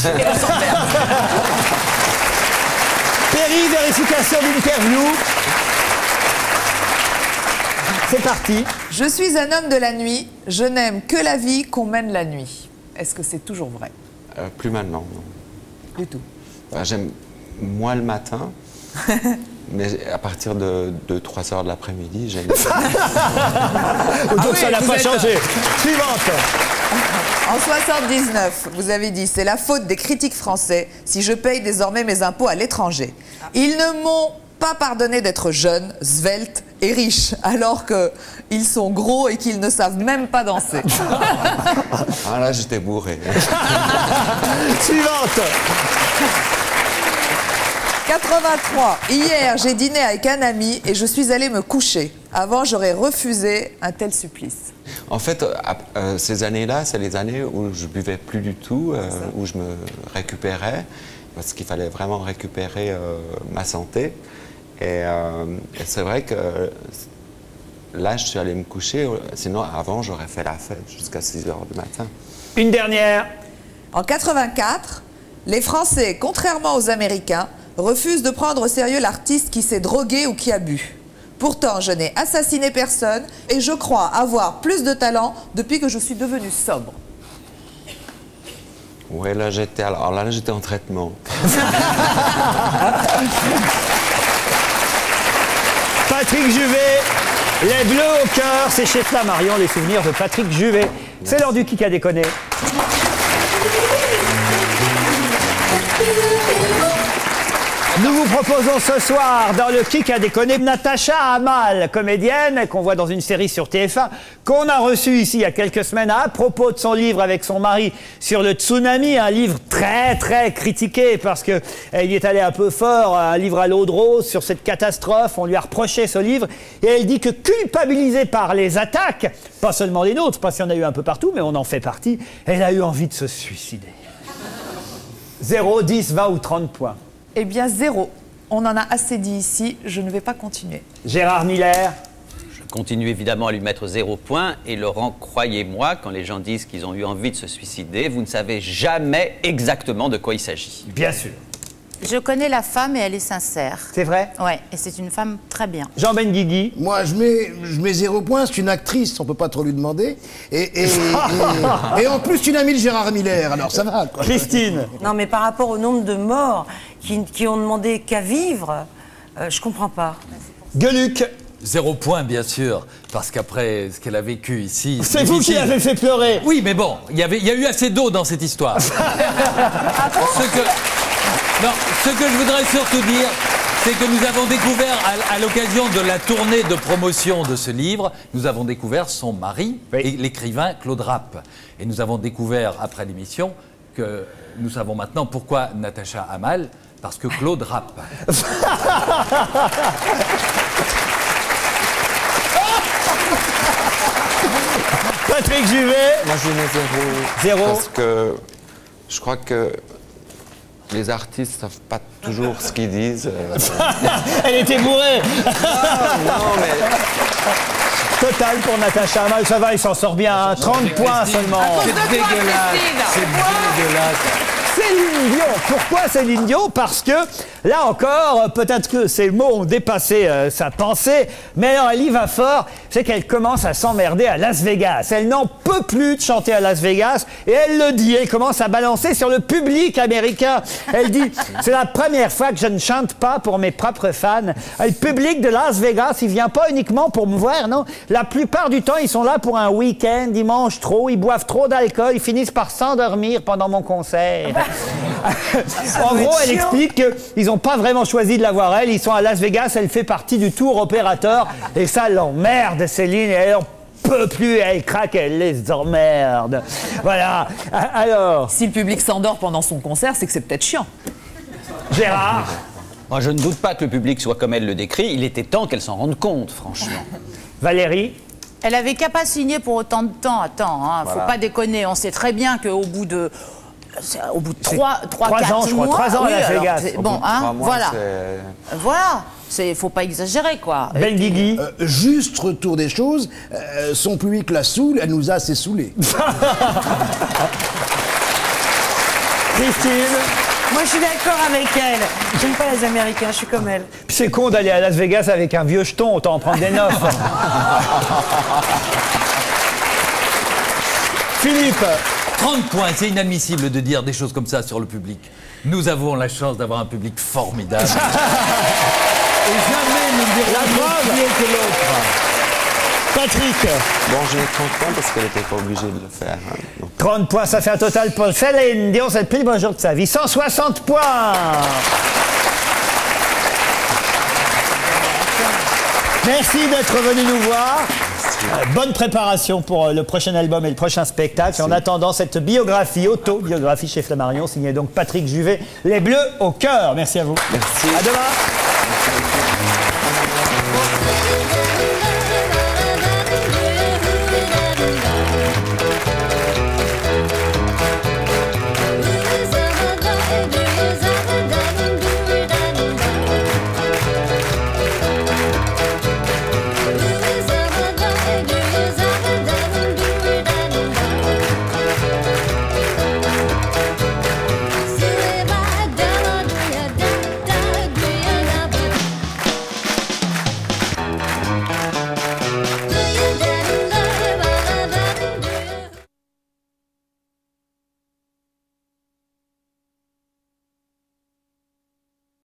S1: Péri, vérification d'interview. C'est parti.
S17: Je suis un homme de la nuit. Je n'aime que la vie qu'on mène la nuit. Est-ce que c'est toujours vrai?
S15: Euh, plus maintenant, non.
S17: Du tout.
S15: Enfin, j'aime moins le matin, mais à partir de deux trois heures de l'après-midi, j'aime...
S1: Donc
S17: oui,
S1: ça n'a
S17: vous
S1: pas
S17: êtes-
S1: changé. Suivante.
S17: En soixante-dix-neuf, vous avez dit « C'est la faute des critiques français si je paye désormais mes impôts à l'étranger. Ils ne m'ont pas pardonné d'être jeune, svelte et riche, alors qu'ils sont gros et qu'ils ne savent même pas danser.
S15: Ah là, j'étais bourré.
S1: Suivante.
S17: quatre-vingt-trois. Hier, j'ai dîné avec un ami et je suis allée me coucher. Avant, j'aurais refusé un tel supplice.
S15: En fait, euh, euh, ces années-là, c'est les années où je buvais plus du tout, euh, où je me récupérais, parce qu'il fallait vraiment récupérer euh, ma santé. Et, euh, et c'est vrai que euh, là, je suis allé me coucher. Sinon, avant, j'aurais fait la fête jusqu'à six heures du matin.
S1: Une dernière.
S17: En quatre-vingt-quatre, les Français, contrairement aux Américains, refusent de prendre au sérieux l'artiste qui s'est drogué ou qui a bu. Pourtant, je n'ai assassiné personne et je crois avoir plus de talent depuis que je suis devenue sobre.
S15: Ouais, là, j'étais alors là, j'étais en traitement.
S1: Patrick Juvet, Les Bleus au cœur, c'est chez Flammarion, les souvenirs de Patrick Juvet. C'est l'heure du Qui a déconné. Nous vous proposons ce soir dans le Qui a déconné Natacha Hamel, comédienne qu'on voit dans une série sur T F un, qu'on a reçue ici il y a quelques semaines à propos de son livre avec son mari sur le tsunami, un livre très très critiqué parce qu'il y est allé un peu fort, un livre à l'eau de rose sur cette catastrophe, on lui a reproché ce livre et elle dit que culpabilisée par les attaques, pas seulement les nôtres, parce qu'il y en a eu un peu partout, mais on en fait partie, elle a eu envie de se suicider. zéro, dix, vingt ou trente points.
S17: Eh bien, zéro. On en a assez dit ici, je ne vais pas continuer.
S1: Gérard Miller.
S12: Je continue évidemment à lui mettre zéro point. Et Laurent, croyez-moi, quand les gens disent qu'ils ont eu envie de se suicider, vous ne savez jamais exactement de quoi il s'agit.
S1: Bien sûr.
S5: Je connais la femme et elle est sincère.
S1: C'est vrai?
S5: Ouais, et c'est une femme très bien.
S1: Jean Benguigui.
S16: Moi, je mets, je mets zéro point. C'est une actrice, on peut pas trop lui demander. Et, et, et, et en plus, tu l'as mis le Gérard Miller, alors ça va, quoi.
S1: Christine.
S14: Non, mais par rapport au nombre de morts qui, qui ont demandé qu'à vivre, euh, je comprends pas.
S1: Gueuluc.
S3: Zéro point, bien sûr, parce qu'après ce qu'elle a vécu ici...
S1: C'est vous qui l'avez fait pleurer.
S3: Oui, mais bon, il y avait- il y a eu assez d'eau dans cette histoire. ce, que, non, ce que je voudrais surtout dire, c'est que nous avons découvert, à, à l'occasion de la tournée de promotion de ce livre, nous avons découvert son mari, et l'écrivain Claude Rapp. Et nous avons découvert, après l'émission, que nous savons maintenant pourquoi Natacha Hamel, parce que Claude Rapp.
S1: Patrick Juvet.
S15: Moi, je mets zéro.
S1: Zéro.
S15: Parce que je crois que les artistes savent pas toujours ce qu'ils disent. euh.
S1: Elle était bourrée.
S15: non, mais...
S1: Total pour Natacha Hamel, ça va, il s'en sort bien, hein. trente points seulement.
S3: C'est dégueulasse. C'est dégueulasse.
S1: Céline Dion. Pourquoi Céline Dion? Parce que, là encore, peut-être que ces mots ont dépassé euh, sa pensée, mais alors elle y va fort, c'est qu'elle commence à s'emmerder à Las Vegas. Elle n'en peut plus de chanter à Las Vegas, et elle le dit, elle commence à balancer sur le public américain. Elle dit, c'est la première fois que je ne chante pas pour mes propres fans. Le public de Las Vegas, il vient pas uniquement pour me voir, non. La plupart du temps, ils sont là pour un week-end, ils mangent trop, ils boivent trop d'alcool, ils finissent par s'endormir pendant mon concert. En gros, elle explique qu'ils n'ont pas vraiment choisi de la voir elle, ils sont à Las Vegas, elle fait partie du tour opérateur, et ça l'emmerde, Céline, et elle en peut plus, elle craque, elle les emmerde. Voilà, alors...
S17: Si le public s'endort pendant son concert, c'est que c'est peut-être chiant.
S1: Gérard?
S12: Moi, je ne doute pas que le public soit comme elle le décrit. Il était temps qu'elle s'en rende compte, franchement.
S1: Valérie?
S5: Elle avait qu'à pas signer pour autant de temps. Attends, hein,
S12: Voilà.
S5: faut pas déconner. On sait très bien qu'au bout de... Au bout de trois, trois,
S1: trois
S5: quatre
S1: ans, je crois.
S5: mois...
S1: Trois ans à
S5: oui,
S1: Las
S5: alors,
S1: Vegas.
S5: c'est-
S15: Au
S5: Bon,
S15: bout de
S5: hein,
S15: trois mois,
S5: voilà.
S15: c'est-
S5: Voilà. C'est, faut pas exagérer, quoi.
S1: Ben Guigui?
S16: Euh, juste retour des choses, euh, son public la saoule, elle nous a assez saoulés.
S1: Christine?
S14: Moi, je suis d'accord avec elle. J'aime pas les Américains, je suis comme elle.
S1: Puis c'est con d'aller à Las Vegas avec un vieux jeton, autant en prendre des neufs. Philippe?
S3: trente points, c'est inadmissible de dire des choses comme ça sur le public. Nous avons la chance d'avoir un public formidable. Et jamais nous ne dirons
S1: La preuve.
S3: mieux que l'autre.
S1: Patrick?
S15: Bon, j'ai trente points parce qu'elle n'était pas obligée de le faire. hein. Donc,
S1: trente points, ça fait un total pour Céline Dion, c'est le plus beau jour de sa vie. cent soixante points. Merci d'être venu nous voir. Euh, bonne préparation pour euh, le prochain album et le prochain spectacle. En attendant cette biographie, auto-biographie chez Flammarion, signée donc Patrick Juvet, Les Bleus au cœur. Merci à vous.
S15: merci.
S1: À demain.